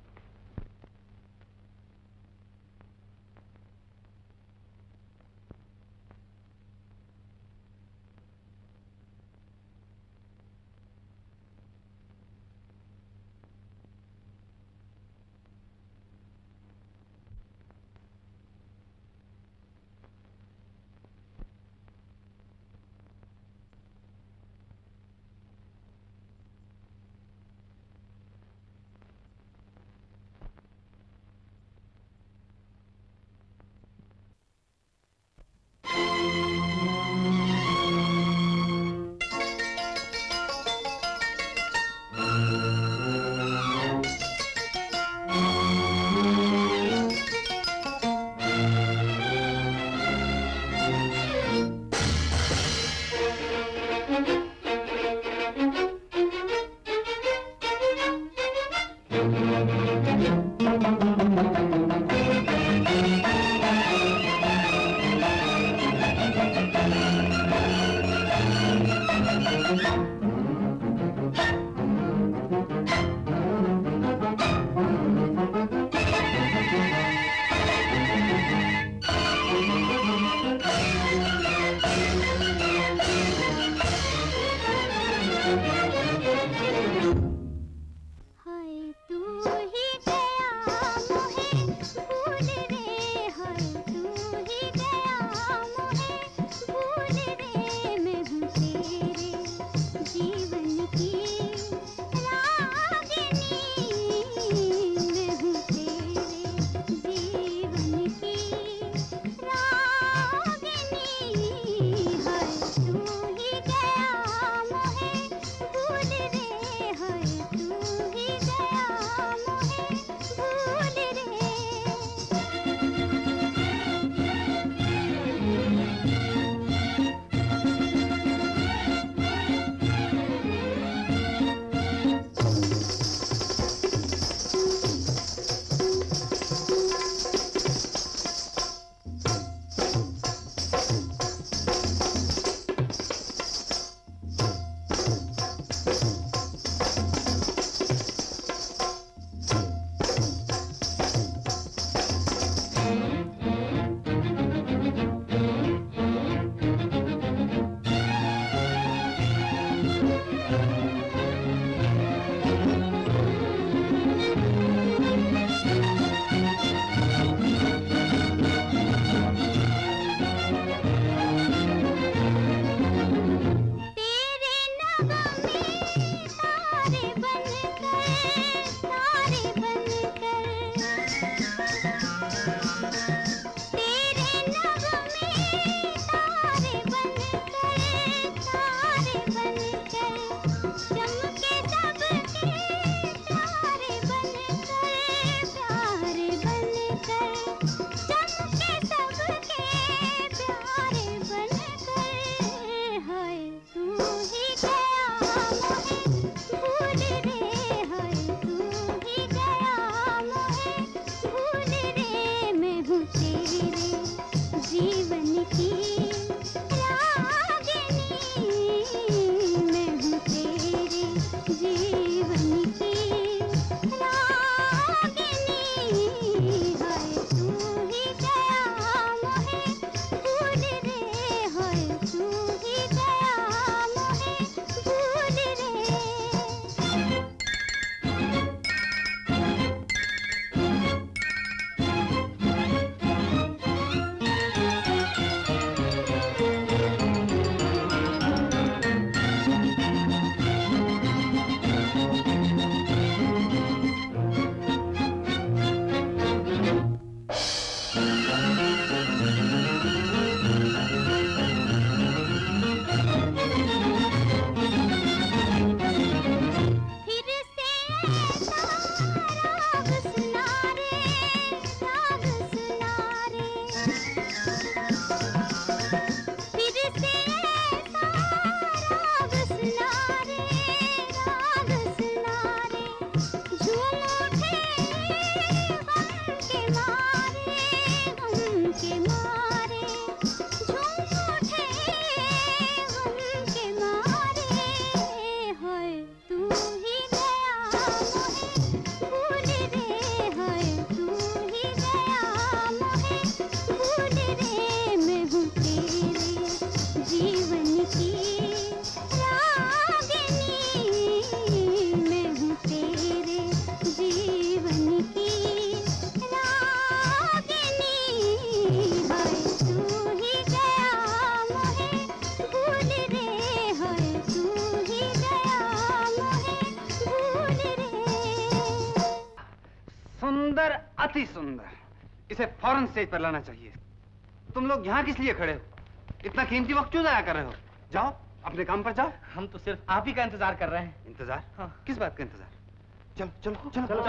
[SPEAKER 12] हाय तू ही गया
[SPEAKER 3] सुंदर, अति सुंदर। इसे फौरन स्टेज पर लाना चाहिए। तुम लोग यहाँ किस लिए खड़े हो? इतना कीमती वक्त क्यों जाया कर रहे हो? जाओ, अपने काम पर जाओ।
[SPEAKER 6] हम तो सिर्फ आप ही का इंतजार कर रहे हैं।
[SPEAKER 3] इंतजार?
[SPEAKER 6] हाँ।
[SPEAKER 3] किस बात का इंतजार? चलो चलो चलो, चलो, चलो।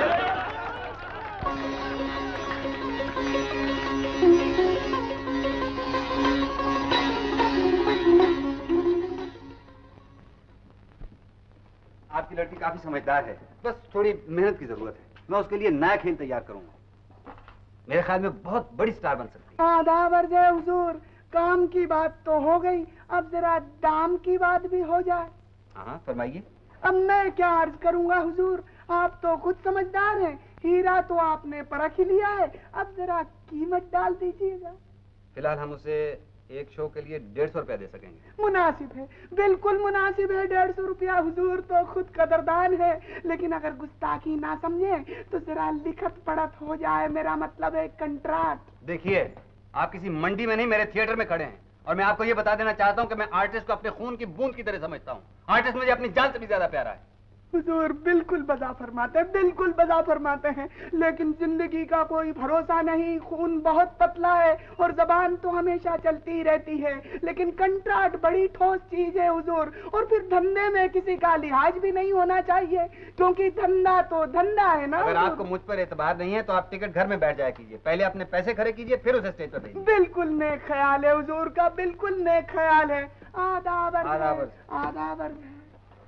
[SPEAKER 3] आपकी लड़की काफी समझदार है, बस थोड़ी मेहनत की जरूरत है। मैं उसके लिए नया खेल तैयार करूंगा। मेरे ख्याल में बहुत बड़ी स्टार बन सकती है।
[SPEAKER 12] आदाब अर्ज़ है हुजूर, काम की बात तो हो गई, अब जरा दाम की बात भी हो जाए।
[SPEAKER 3] हाँ, फरमाइए।
[SPEAKER 12] अब मैं क्या अर्ज करूंगा हुजूर, आप तो खुद समझदार हैं। हीरा तो आपने परख ही लिया है, अब जरा कीमत डाल दीजिएगा।
[SPEAKER 3] फिलहाल हम उसे एक शो के लिए 150 रुपया दे सकेंगे।
[SPEAKER 12] मुनासिब है, बिल्कुल मुनासिब है। 150 रुपया हुजूर तो खुद कदरदान है, लेकिन अगर गुस्ताखी ना समझे तो जरा लिखत पढ़त हो जाए। मेरा मतलब है कंट्रैक्ट।
[SPEAKER 3] देखिए, आप किसी मंडी में नहीं, मेरे थिएटर में खड़े हैं, और मैं आपको ये बता देना चाहता हूँ कि मैं आर्टिस्ट को अपने खून की बूंद की तरह समझता हूँ। आर्टिस्ट मुझे अपनी जान से भी ज्यादा प्यारा है।
[SPEAKER 12] हुजूर बिल्कुल बजा फरमाते हैं, बिल्कुल बजा फरमाते हैं, लेकिन जिंदगी का कोई भरोसा नहीं। खून बहुत पतला है और जबान तो हमेशा चलती रहती है, लेकिन कंट्रैक्ट बड़ी ठोस चीज है हुजूर। और फिर धंधे में किसी का लिहाज भी नहीं होना चाहिए, क्योंकि धंधा तो धंधा है ना।
[SPEAKER 3] अगर आपको मुझ पर एतबार नहीं है तो आप टिकट घर में बैठ जाया कीजिए। पहले अपने पैसे खड़े कीजिए, फिर उसे स्टेज पर भेजिए।
[SPEAKER 12] बिल्कुल नेक ख्याल है हुजूर का, बिल्कुल नेक ख्याल है। आदाब अर्ज़ है, आदाब अर्ज़ है।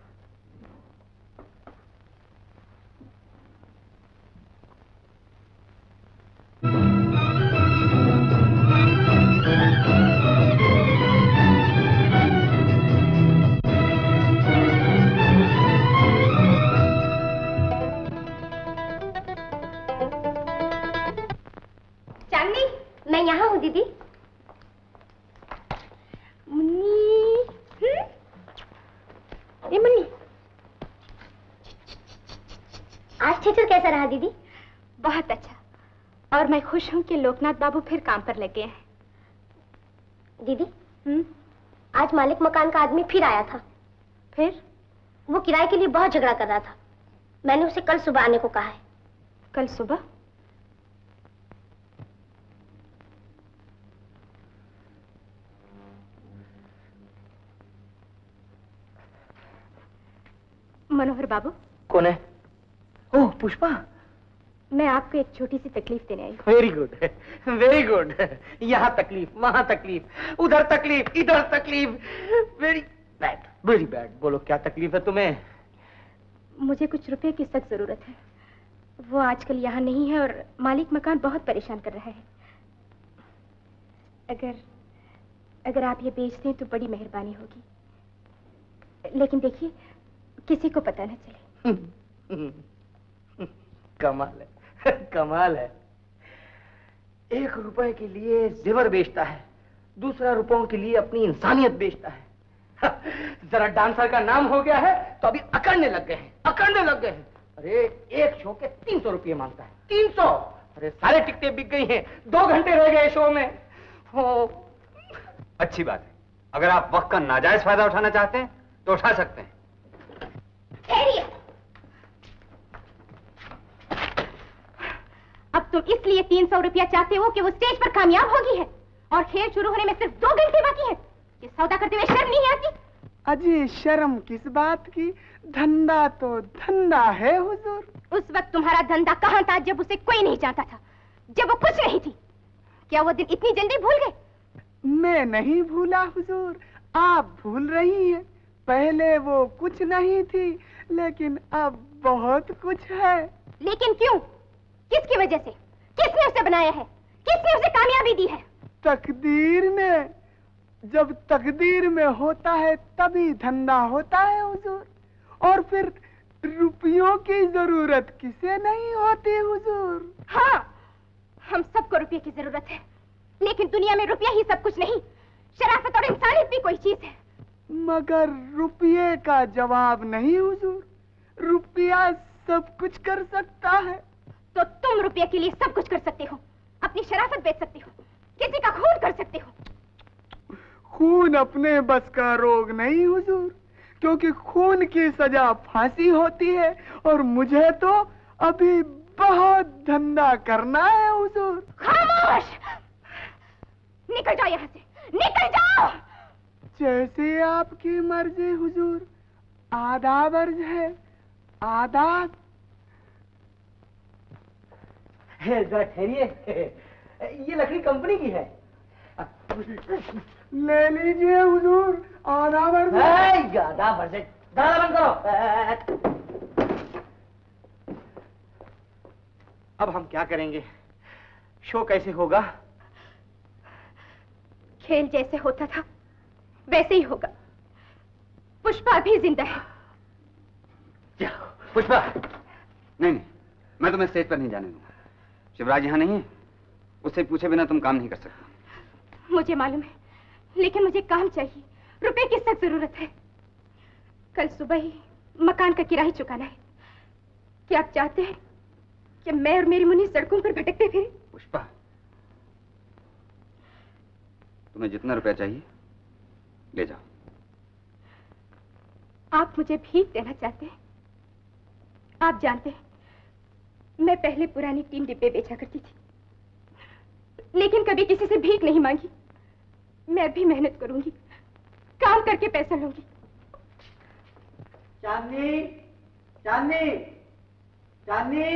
[SPEAKER 2] चांदनी, मैं यहाँ हूँ दीदी। मुन्नी, ए मुन्नी, आज थिएटर कैसा रहा दीदी?
[SPEAKER 4] बहुत अच्छा, और मैं खुश हूँ कि लोकनाथ बाबू फिर काम पर लग गए हैं।
[SPEAKER 2] दीदी, आज मालिक मकान का आदमी फिर आया था।
[SPEAKER 4] फिर?
[SPEAKER 2] वो किराए के लिए बहुत झगड़ा कर रहा था। मैंने उसे कल सुबह आने को कहा है।
[SPEAKER 4] कल सुबह? मनोहर बाबू।
[SPEAKER 5] कौन है? ओह, पुष्पा।
[SPEAKER 4] मैं आपको एक छोटी सी तकलीफ देने आई हूँ।
[SPEAKER 5] Very good, very good. यहाँ तकलीफ, वहाँ तकलीफ, उधर तकलीफ, इधर तकलीफ। Very bad, very bad. बोलो क्या तकलीफ है तुम्हें?
[SPEAKER 4] मुझे कुछ रुपए की सख्त जरूरत है। वो आजकल यहाँ नहीं है और मालिक मकान बहुत परेशान कर रहा है। अगर आप ये बेच दें तो बड़ी मेहरबानी होगी, लेकिन देखिए किसी को पता न चले।
[SPEAKER 5] कमाल है, कमाल है। 1 रुपए के लिए जेवर बेचता है, दूसरा रुपयों के लिए अपनी इंसानियत बेचता है। जरा डांसर का नाम हो गया है तो अभी अकड़ने लग गए हैं, अकड़ने लग गए हैं। अरे एक शो के 300 रुपये मांगता है, 300। अरे सारे टिकटें बिक गई हैं, 2 घंटे रह गए शो में।
[SPEAKER 3] अच्छी बात है, अगर आप वक्त का नाजायज फायदा उठाना चाहते हैं तो उठा सकते हैं।
[SPEAKER 4] अब तुम इसलिए 300 रुपया चाहते हो कि वो स्टेज पर कामयाब होगी है, और खेल शुरू होने में सिर्फ 2 घंटे बाकी है। ये सौदा करते हुए शर्म नहीं आती?
[SPEAKER 12] अजी शर्म किस बात की, धंधा तो धंधा है हुजूर।
[SPEAKER 4] उस वक्त तुम्हारा धंधा कहाँ था जब उसे कोई नहीं जानता था, जब वो कुछ नहीं थी? क्या वो दिन इतनी जल्दी भूल गए?
[SPEAKER 12] मैं नहीं भूला हुजूर, आप भूल रही हैं। पहले वो कुछ नहीं थी, लेकिन अब बहुत कुछ है।
[SPEAKER 4] लेकिन क्यों? किसकी वजह से? किसने उसे बनाया है? किसने उसे कामयाबी दी है?
[SPEAKER 12] तकदीर ने। जब तकदीर में होता है तभी धंधा होता है हुजूर। और फिर रुपयों की जरूरत किसे नहीं होती हुजूर?
[SPEAKER 4] हाँ, हम सबको रुपये की जरूरत है, लेकिन दुनिया में रुपया ही सब कुछ नहीं, शराफत और इंसानियत भी कोई चीज है।
[SPEAKER 12] मगर रुपये का जवाब नहीं हुजूर, रुपया सब कुछ कर सकता है।
[SPEAKER 4] तो तुम रुपये के लिए सब कुछ कर सकते हो, अपनी शराफत बेच सकते हो, किसी का खून कर सकते हो।
[SPEAKER 12] खून अपने बस का रोग नहीं हुजूर, क्योंकि खून की सजा फांसी होती है, और मुझे तो अभी बहुत धंधा करना है हुजूर।
[SPEAKER 4] खामोश! निकल जाओ यहाँ से, निकल जाओ।
[SPEAKER 12] जैसे आपकी मर्जी हुजूर, आधा वर्ज है, आधा।
[SPEAKER 8] जरा ठहरिए, ये लकड़ी कंपनी की है।
[SPEAKER 12] ले लीजिए हुजूर, आधा वर्ज।
[SPEAKER 8] आधा वर्ज, दाना बंद करो। अब हम क्या करेंगे? शो कैसे होगा?
[SPEAKER 4] खेल जैसे होता था वैसे ही होगा। पुष्पा भी जिंदा है।
[SPEAKER 3] पुष्पा, नहीं, मैं तुम्हें स्टेज पर नहीं जाने दूंगा। शिवराज यहाँ नहीं है, उससे पूछे बिना तुम काम नहीं कर सकते।
[SPEAKER 4] मुझे मालूम है, लेकिन मुझे काम चाहिए। रुपए की सख्त जरूरत है। कल सुबह ही मकान का किराया चुकाना है। क्या आप चाहते हैं कि मैं और मेरी मुन्नी सड़कों पर भटकते फिरें?
[SPEAKER 3] पुष्पा, तुम्हें जितना रुपया चाहिए ले जाओ।
[SPEAKER 4] आप मुझे भीख देना चाहते हैं? आप जानते हैं, मैं पहले पुरानी 3 डिब्बे बेचा करती थी, लेकिन कभी किसी से भीख नहीं मांगी। मैं भी मेहनत करूंगी, काम करके पैसा लूंगी।
[SPEAKER 8] चांदनी, चांदनी, चांदनी।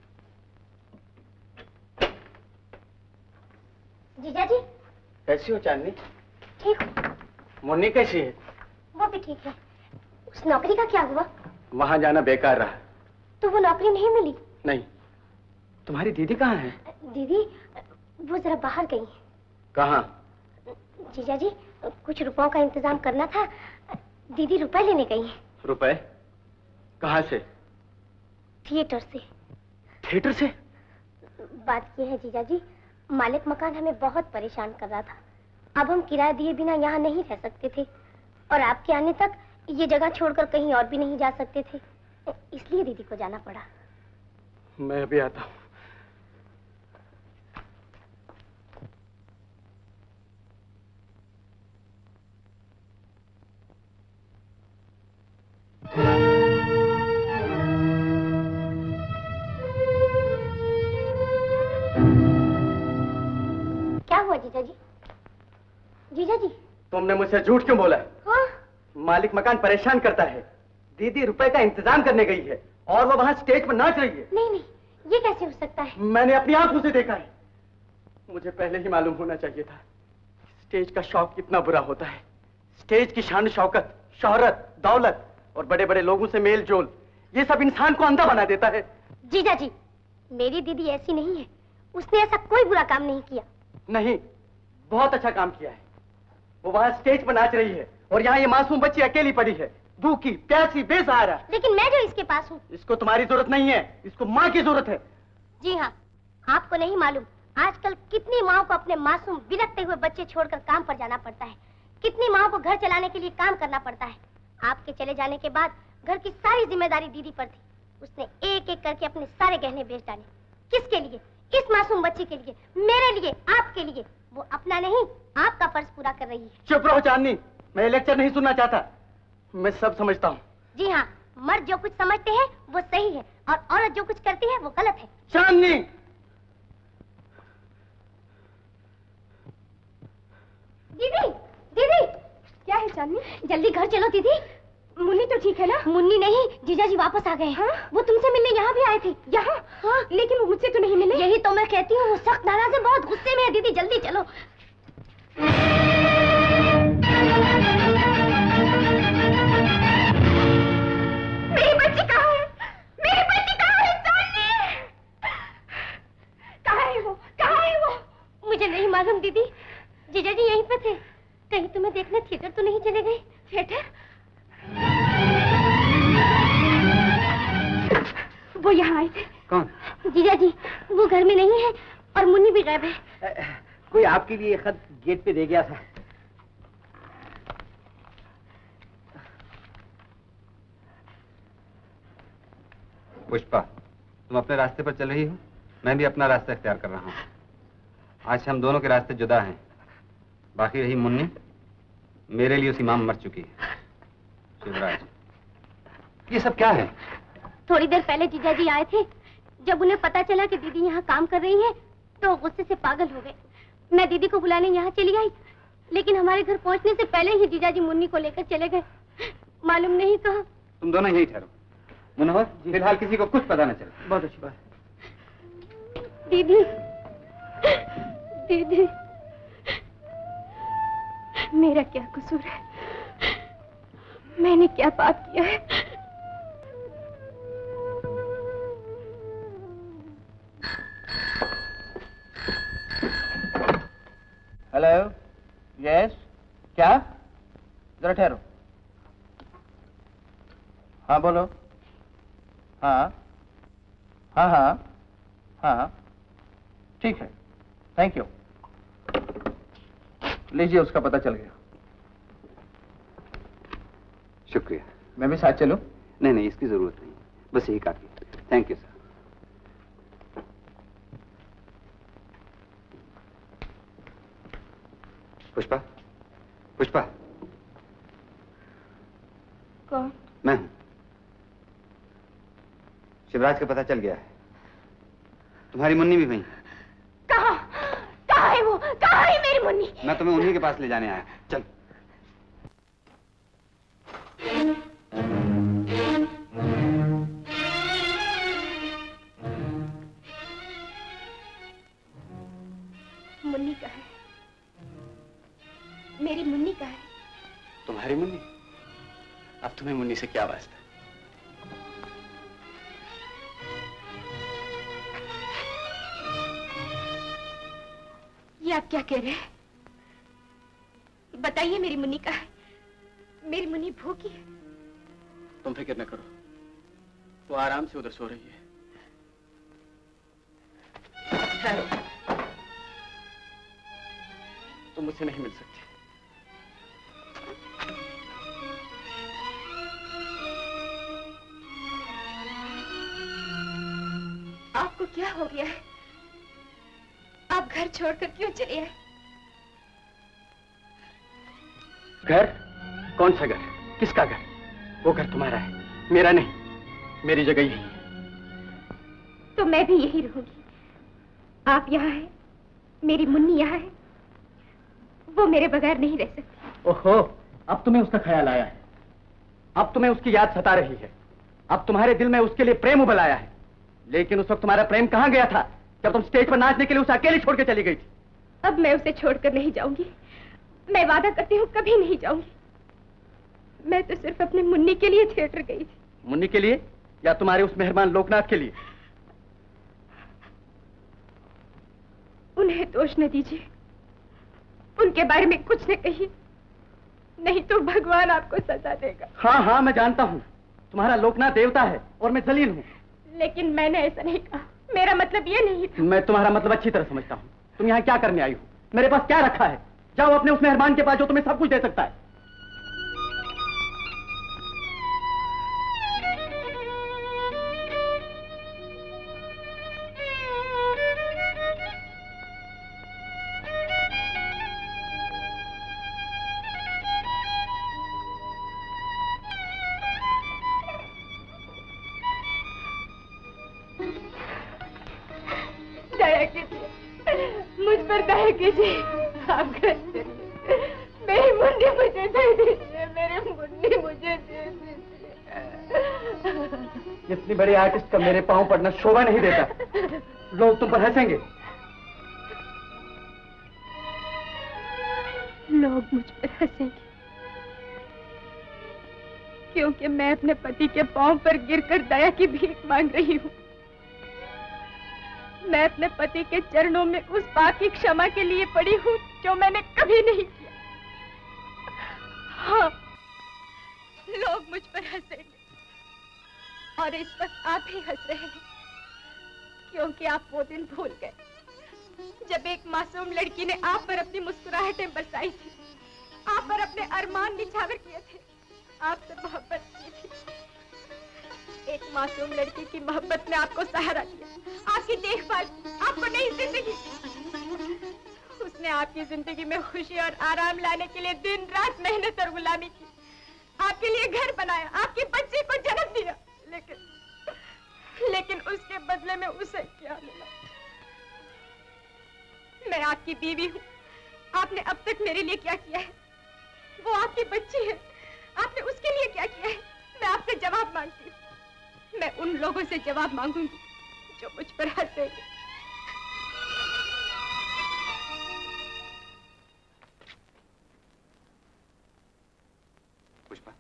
[SPEAKER 2] जीजा जी।
[SPEAKER 7] कैसी हो चांदनी?
[SPEAKER 2] ठीक हूँ।
[SPEAKER 7] मुन्नी कैसी है?
[SPEAKER 2] वो भी ठीक है। उस नौकरी का क्या हुआ?
[SPEAKER 7] वहां जाना बेकार रहा।
[SPEAKER 2] तो वो नौकरी नहीं मिली?
[SPEAKER 7] नहीं। तुम्हारी दीदी कहाँ है?
[SPEAKER 2] दीदी वो जरा बाहर गई है।
[SPEAKER 7] कहाँ?
[SPEAKER 2] जीजा जी, कुछ रुपयों का इंतजाम करना था, दीदी रुपए लेने गई है।
[SPEAKER 7] रुपए? कहाँ से?
[SPEAKER 2] थिएटर से।
[SPEAKER 7] थिएटर से?
[SPEAKER 2] बात यह है जीजा जी, मालिक मकान हमें बहुत परेशान कर रहा था। अब हम किराया दिए बिना यहाँ नहीं रह सकते थे, और आपके आने तक ये जगह छोड़कर कहीं और भी नहीं जा सकते थे, इसलिए दीदी को जाना पड़ा।
[SPEAKER 7] मैं भी आता हूँ।
[SPEAKER 2] क्या हुआ जीजा जी? जीजा जी,
[SPEAKER 7] तुमने मुझसे झूठ क्यों बोला?
[SPEAKER 2] हाँ?
[SPEAKER 7] मालिक मकान परेशान करता है। दीदी रुपए का इंतजाम करने गई है और वो वहां स्टेज पर नाच रही है।
[SPEAKER 2] नहीं नहीं, ये कैसे हो सकता है?
[SPEAKER 7] मैंने अपनी आंखों से देखा है। मुझे पहले ही मालूम होना चाहिए था स्टेज का शौक कितना बुरा होता है। स्टेज की शान शौकत, शोहरत, दौलत और बड़े बड़े लोगों से मेल जोल, ये सब इंसान को अंधा बना देता है।
[SPEAKER 2] जीजा जी, मेरी दीदी ऐसी नहीं है, उसने ऐसा कोई बुरा काम नहीं किया।
[SPEAKER 7] नहीं, बहुत अच्छा काम किया है। वो वहां स्टेज पर नाच रही है और यहाँ ये मासूम बच्ची अकेली पड़ी है, भूखी, प्यासी, बेसहारा।
[SPEAKER 2] लेकिन मैं जो इसके पास हूँ।
[SPEAKER 7] इसको तुम्हारी जरूरत नहीं है, इसको माँ की जरूरत है।
[SPEAKER 2] जी हाँ, आपको नहीं मालूम आजकल कितनी माँ को अपने मासूम बिलखते हुए बच्चे छोड़कर काम पर जाना पड़ता है, कितनी माँ को घर चलाने के लिए काम करना पड़ता है। आपके चले जाने के बाद घर की सारी जिम्मेदारी दीदी पर थी। उसने एक एक करके अपने सारे गहने बेच डाले। किसके लिए? इस मासूम बच्ची के लिए, मेरे लिए, आपके लिए। वो अपना नहीं, आपका फर्ज पूरा कर रही है।
[SPEAKER 7] चुप रहो चांदनी, मैं लेक्चर नहीं सुनना चाहता। मैं सब समझता हूँ।
[SPEAKER 2] जी हाँ, मर्द जो कुछ समझते हैं वो सही है, और औरत जो कुछ करती है वो गलत है।
[SPEAKER 7] चांदनी!
[SPEAKER 2] दीदी, दीदी!
[SPEAKER 4] क्या है चांदनी?
[SPEAKER 2] जल्दी घर चलो दीदी।
[SPEAKER 4] मुन्नी तो ठीक है ना?
[SPEAKER 2] मुन्नी नहीं, जीजा जी वापस आ गए हैं। हाँ? वो तुमसे मिलने यहाँ भी आए थे।
[SPEAKER 4] यहाँ? हाँ, लेकिन वो मुझसे तो नहीं मिले।
[SPEAKER 2] यही तो मैं कहती हूँ, वो सख्त नाराज है, बहुत गुस्से में है। दीदी जल्दी चलो।
[SPEAKER 4] मेरी बच्ची कहाँ है? मेरी बच्ची कहाँ है? चांदनी! कहाँ है वो? कहाँ है वो?
[SPEAKER 2] मुझे नहीं मालूम दीदी, जीजा जी यहीं पे थे। कहीं तुम्हें देखने थिएटर तो नहीं चले गए?
[SPEAKER 4] थिएटर? वो यहाँ आए थे।
[SPEAKER 3] कौन?
[SPEAKER 2] जीजा जी, वो घर में नहीं है और मुन्नी भी गायब है।
[SPEAKER 8] कोई आपके लिए खत गेट पे दे गया था।
[SPEAKER 3] पुष्पा, तुम अपने रास्ते पर चल रही हो, मैं भी अपना रास्ता इख्तियार कर रहा हूँ। आज हम दोनों के रास्ते जुदा हैं। बाकी रही मुन्नी, मेरे लिए उसकी मां मर चुकी है। शिवराज, ये सब क्या है?
[SPEAKER 2] थोड़ी देर पहले जीजा जी आए थे, जब उन्हें पता चला कि दीदी यहाँ काम कर रही है तो गुस्से से पागल हो गए। मैं दीदी को बुलाने यहाँ चली आई, लेकिन हमारे घर पहुँचने से पहले ही जीजाजी मुन्नी को लेकर चले गए। मालूम नहीं कहाँ।
[SPEAKER 3] तुम दोनों यही ठहरो। मनोहर, फिलहाल किसी को कुछ पता न चले।
[SPEAKER 8] बहुत अच्छी बात।
[SPEAKER 2] दीदी, दीदी, मेरा क्या कसूर है? मैंने क्या पाप किया है?
[SPEAKER 7] हेलो, यस, क्या? जरा ठहरो। हाँ बोलो। हाँ हाँ हाँ हाँ, ठीक है, थैंक यू। लीजिए, उसका पता चल गया।
[SPEAKER 3] शुक्रिया।
[SPEAKER 7] मैं भी साथ चलूं?
[SPEAKER 3] नहीं नहीं, इसकी जरूरत नहीं, बस यही काफी। Thank you sir. Pushpa, Pushpa.
[SPEAKER 2] कौन?
[SPEAKER 3] मैं हूं। शिवराज का पता चल गया है। तुम्हारी मुन्नी भी वहीं।
[SPEAKER 4] कहाँ? कहाँ है वो? कहाँ है मेरी मुन्नी?
[SPEAKER 3] मैं तुम्हें उन्हीं के पास ले जाने आया। चल।
[SPEAKER 4] मुन्नी कहाँ है? मेरी मुन्नी कहाँ है?
[SPEAKER 7] तुम्हारी मुन्नी? अब तुम्हें मुन्नी से क्या वास्ता?
[SPEAKER 4] ये आप क्या कह रहे हैं? बताइए, मेरी मुन्नी कहाँ है? मेरी मुन्नी भूखी है।
[SPEAKER 7] तुम फिक्र न करो, वो आराम से उधर सो रही है। तुम मुझसे नहीं मिल सकती।
[SPEAKER 4] आपको क्या हो गया है? आप घर छोड़कर क्यों चले आए?
[SPEAKER 7] घर? कौन सा घर? किसका घर? वो घर तुम्हारा है, मेरा नहीं। मेरी जगह यही है।
[SPEAKER 4] तो मैं भी यही रहूंगी। आप यहाँ हैं, मेरी मुन्नी यहाँ है। वो मेरे बगैर नहीं रह सकती।
[SPEAKER 7] ओहो, अब तुम्हें उसका ख्याल आया है। अब तुम्हें उसकी याद सता रही है। अब तुम्हारे दिल में उसके लिए प्रेम उबल आया है। लेकिन उस वक्त तुम्हारा प्रेम कहाँ गया था, जब तुम स्टेज पर नाचने के लिए उसे अकेले छोड़ के चली गई थी?
[SPEAKER 4] अब मैं उसे छोड़कर नहीं जाऊंगी। मैं वादा करती हूँ, कभी नहीं जाऊंगी। मैं तो सिर्फ अपनी मुन्नी के लिए थिएटर गई थी।
[SPEAKER 7] मुन्नी के लिए या तुम्हारे उस मेहरबान लोकनाथ के लिए?
[SPEAKER 4] उन्हें दोष न दीजिए, उनके बारे में कुछ न कहिए, नहीं तो भगवान आपको सजा देगा।
[SPEAKER 7] हाँ हाँ, मैं जानता हूँ तुम्हारा लोकनाथ देवता है और मैं जलील हूँ।
[SPEAKER 4] लेकिन मैंने ऐसा नहीं कहा। मेरा मतलब ये नहीं था।
[SPEAKER 7] मैं तुम्हारा मतलब अच्छी तरह समझता हूँ। तुम यहाँ क्या करने आई हो? मेरे पास क्या रखा है? जाओ अपने उस मेहरबान के पास जो तुम्हें सब कुछ दे सकता है।
[SPEAKER 4] मुझ पर दया कीजिए। आप घर चलिए। मेरी मुन्नी मुझे दे दीजिए। मेरी मुन्नी मुझे दे दीजिए।
[SPEAKER 7] इतनी बड़ी आर्टिस्ट का मेरे पांव पड़ना शोभा नहीं देता। लोग तुम पर हंसेंगे।
[SPEAKER 4] लोग मुझ पर हंसेंगे क्योंकि मैं अपने पति के पांव पर गिरकर दया की भीख मांग रही हूँ। मैं अपने पति के चरणों में उस पाप की क्षमा के लिए पड़ी हूँ जो मैंने कभी नहीं किया। हाँ, लोग मुझ पर हंसेंगे और इस वक्त आप ही हंस रहे हैं क्योंकि आप वो दिन भूल गए जब एक मासूम लड़की ने आप पर अपनी मुस्कुराहटें बरसाई थी, आप पर अपने अरमान निछावर किए थे, आपसे मोहब्बत की थी। एक मासूम लड़की की मोहब्बत ने आपको सहारा दिया, आपकी देखभाल की, आपको नई जिंदगी दी। उसने आपकी जिंदगी में खुशी और आराम लाने के लिए दिन रात मेहनत और गुलामी की, आपके लिए घर बनाया, आपके बच्चे को जन्म दिया, लेकिन उसके बदले में उसे क्या मिला? मैं आपकी बीवी हूँ। आपने अब तक मेरे लिए क्या किया है? वो आपकी बच्ची है, आपने उसके लिए क्या किया है? मैं आपसे जवाब मांगती हूँ। मैं उन लोगों से जवाब मांगूंगी जो मुझ पर हंसेंगे।
[SPEAKER 3] पुष्पा,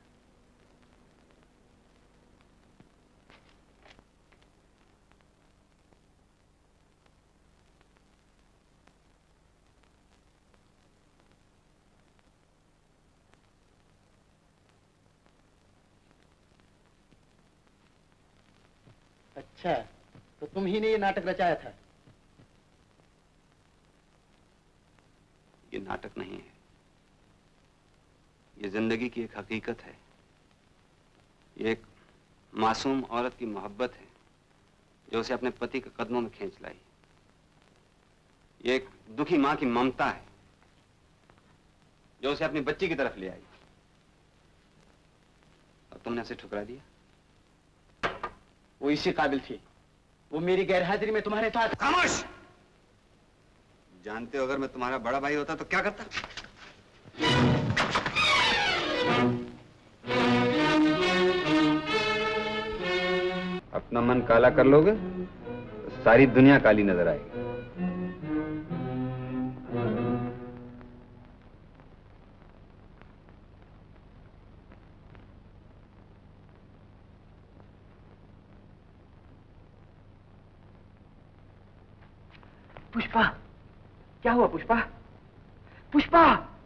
[SPEAKER 8] अच्छा, तो तुम ही ने ये नाटक रचाया था?
[SPEAKER 3] ये नाटक नहीं है, ये जिंदगी की एक हकीकत है। ये एक मासूम औरत की मोहब्बत है जो उसे अपने पति के कदमों में खींच लाई। ये एक दुखी मां की ममता है जो उसे अपनी बच्ची की तरफ ले आई और तुमने उसे ठुकरा दिया।
[SPEAKER 8] वो इसी काबिल थी। वो मेरी गैरहाजिरी में तुम्हारे साथ।
[SPEAKER 3] खामोश! जानते हो अगर मैं तुम्हारा बड़ा भाई होता तो क्या करता? अपना मन काला कर लोगे तो सारी दुनिया काली नजर आएगी।
[SPEAKER 8] पुष्पा, क्या हुआ पुष्पा? पुष्पा!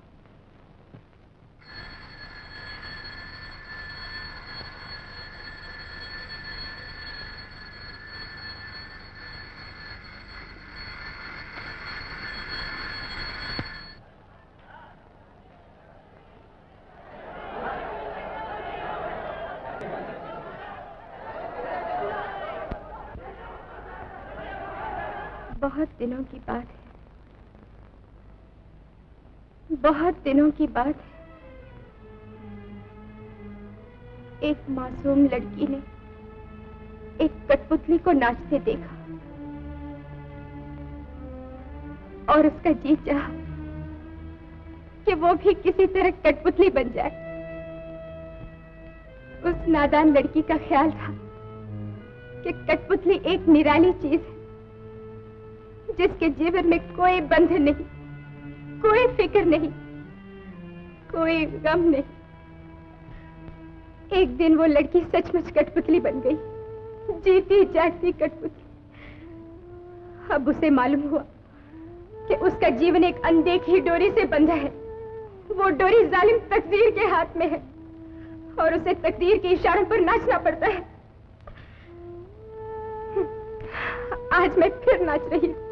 [SPEAKER 4] बहुत दिनों की बात है, बहुत दिनों की बात है। एक मासूम लड़की ने एक कठपुतली को नाचते देखा और उसका जी चाहा कि वो भी किसी तरह कठपुतली बन जाए। उस नादान लड़की का ख्याल था कि कठपुतली एक निराली चीज है जिसके जीवन में कोई बंधन नहीं, कोई फिक्र नहीं, कोई गम नहीं। एक दिन वो लड़की सचमुच कठपुतली बन गई, जीती जागती कठपुतली। अब उसे मालूम हुआ कि उसका जीवन एक अनदेखी डोरी से बंधा है। वो डोरी जालिम तकदीर के हाथ में है और उसे तकदीर के इशारों पर नाचना पड़ता है। आज मैं फिर नाच रही हूँ।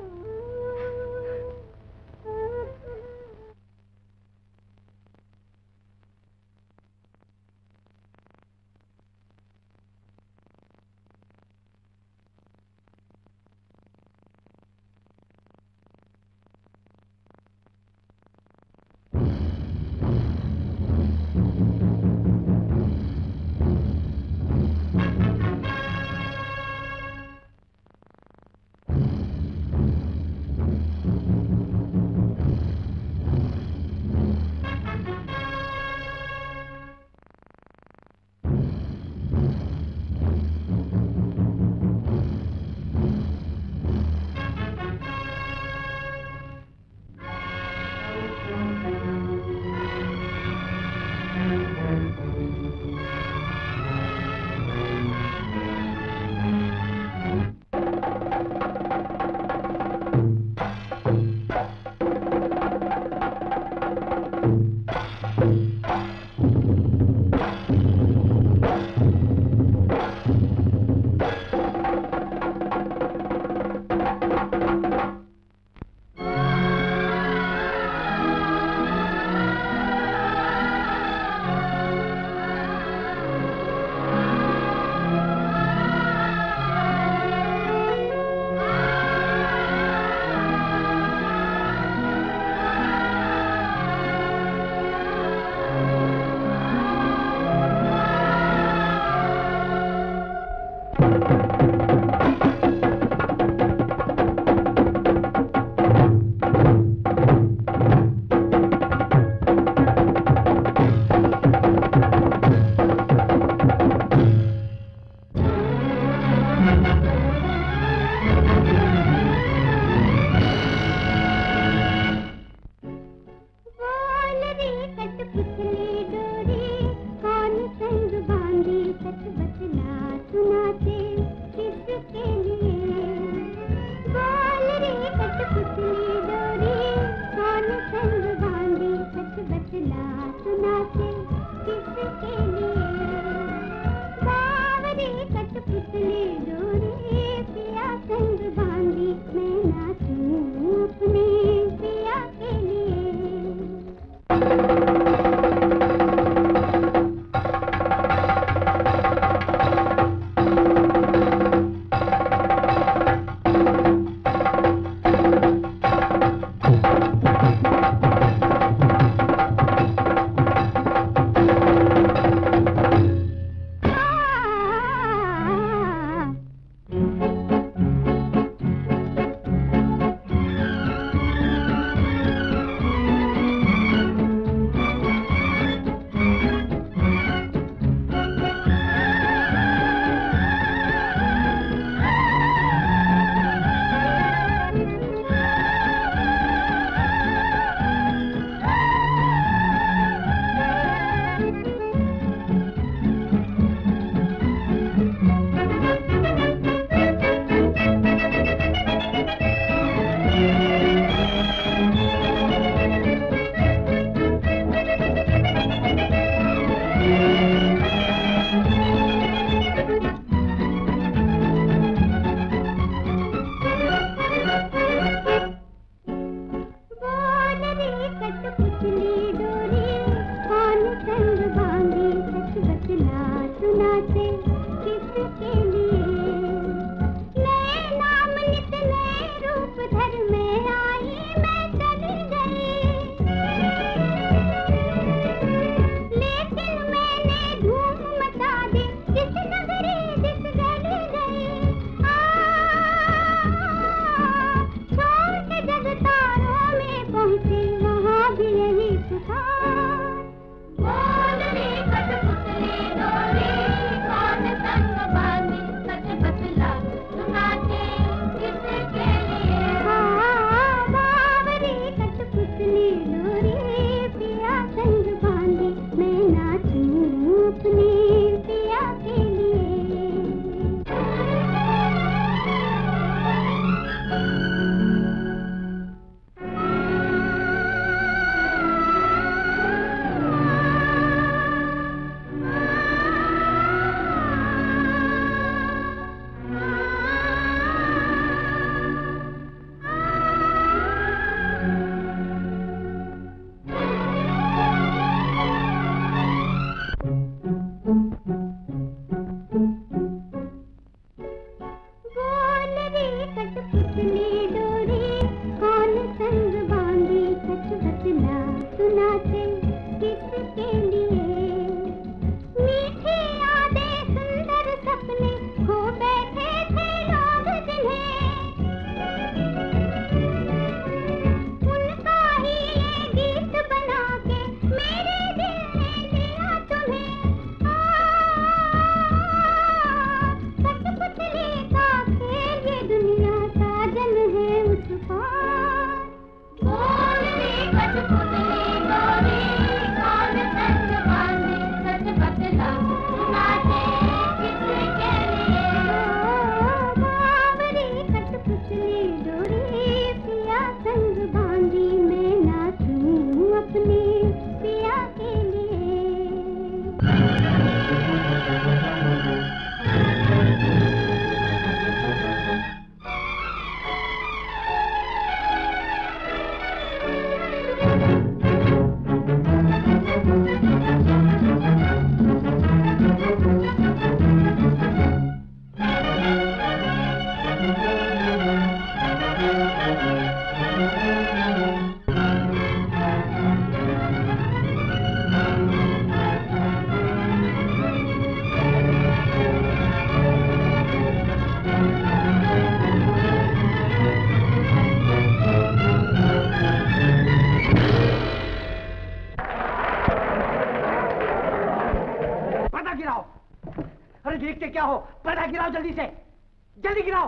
[SPEAKER 6] जल्दी से, जल्दी गिराओ।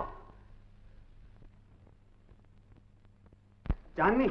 [SPEAKER 3] चांदनी,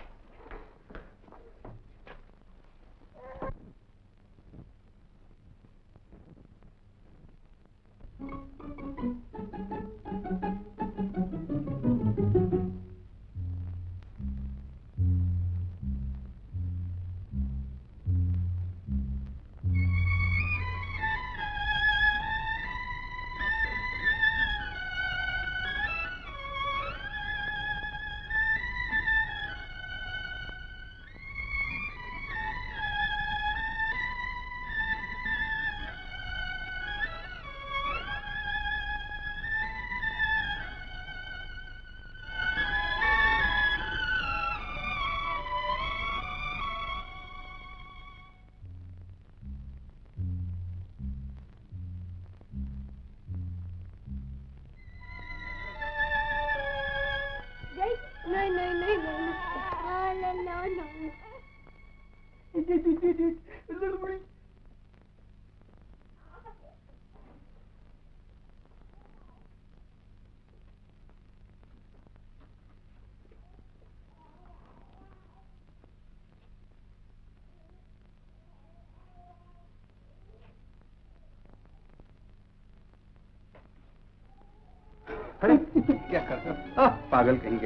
[SPEAKER 3] अरे क्या करते हो? पागल कहेंगे।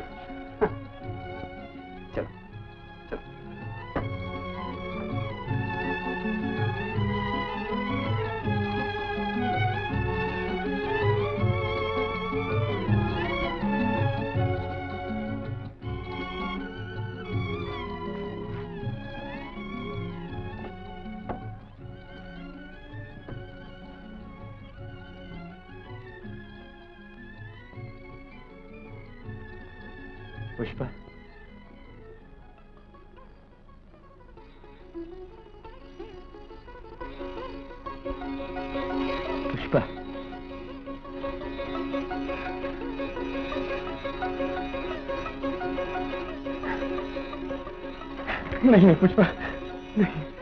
[SPEAKER 3] चलो चलो।
[SPEAKER 7] पुष्पा, पुष्पा, नहीं नहीं पुष्पा, नहीं।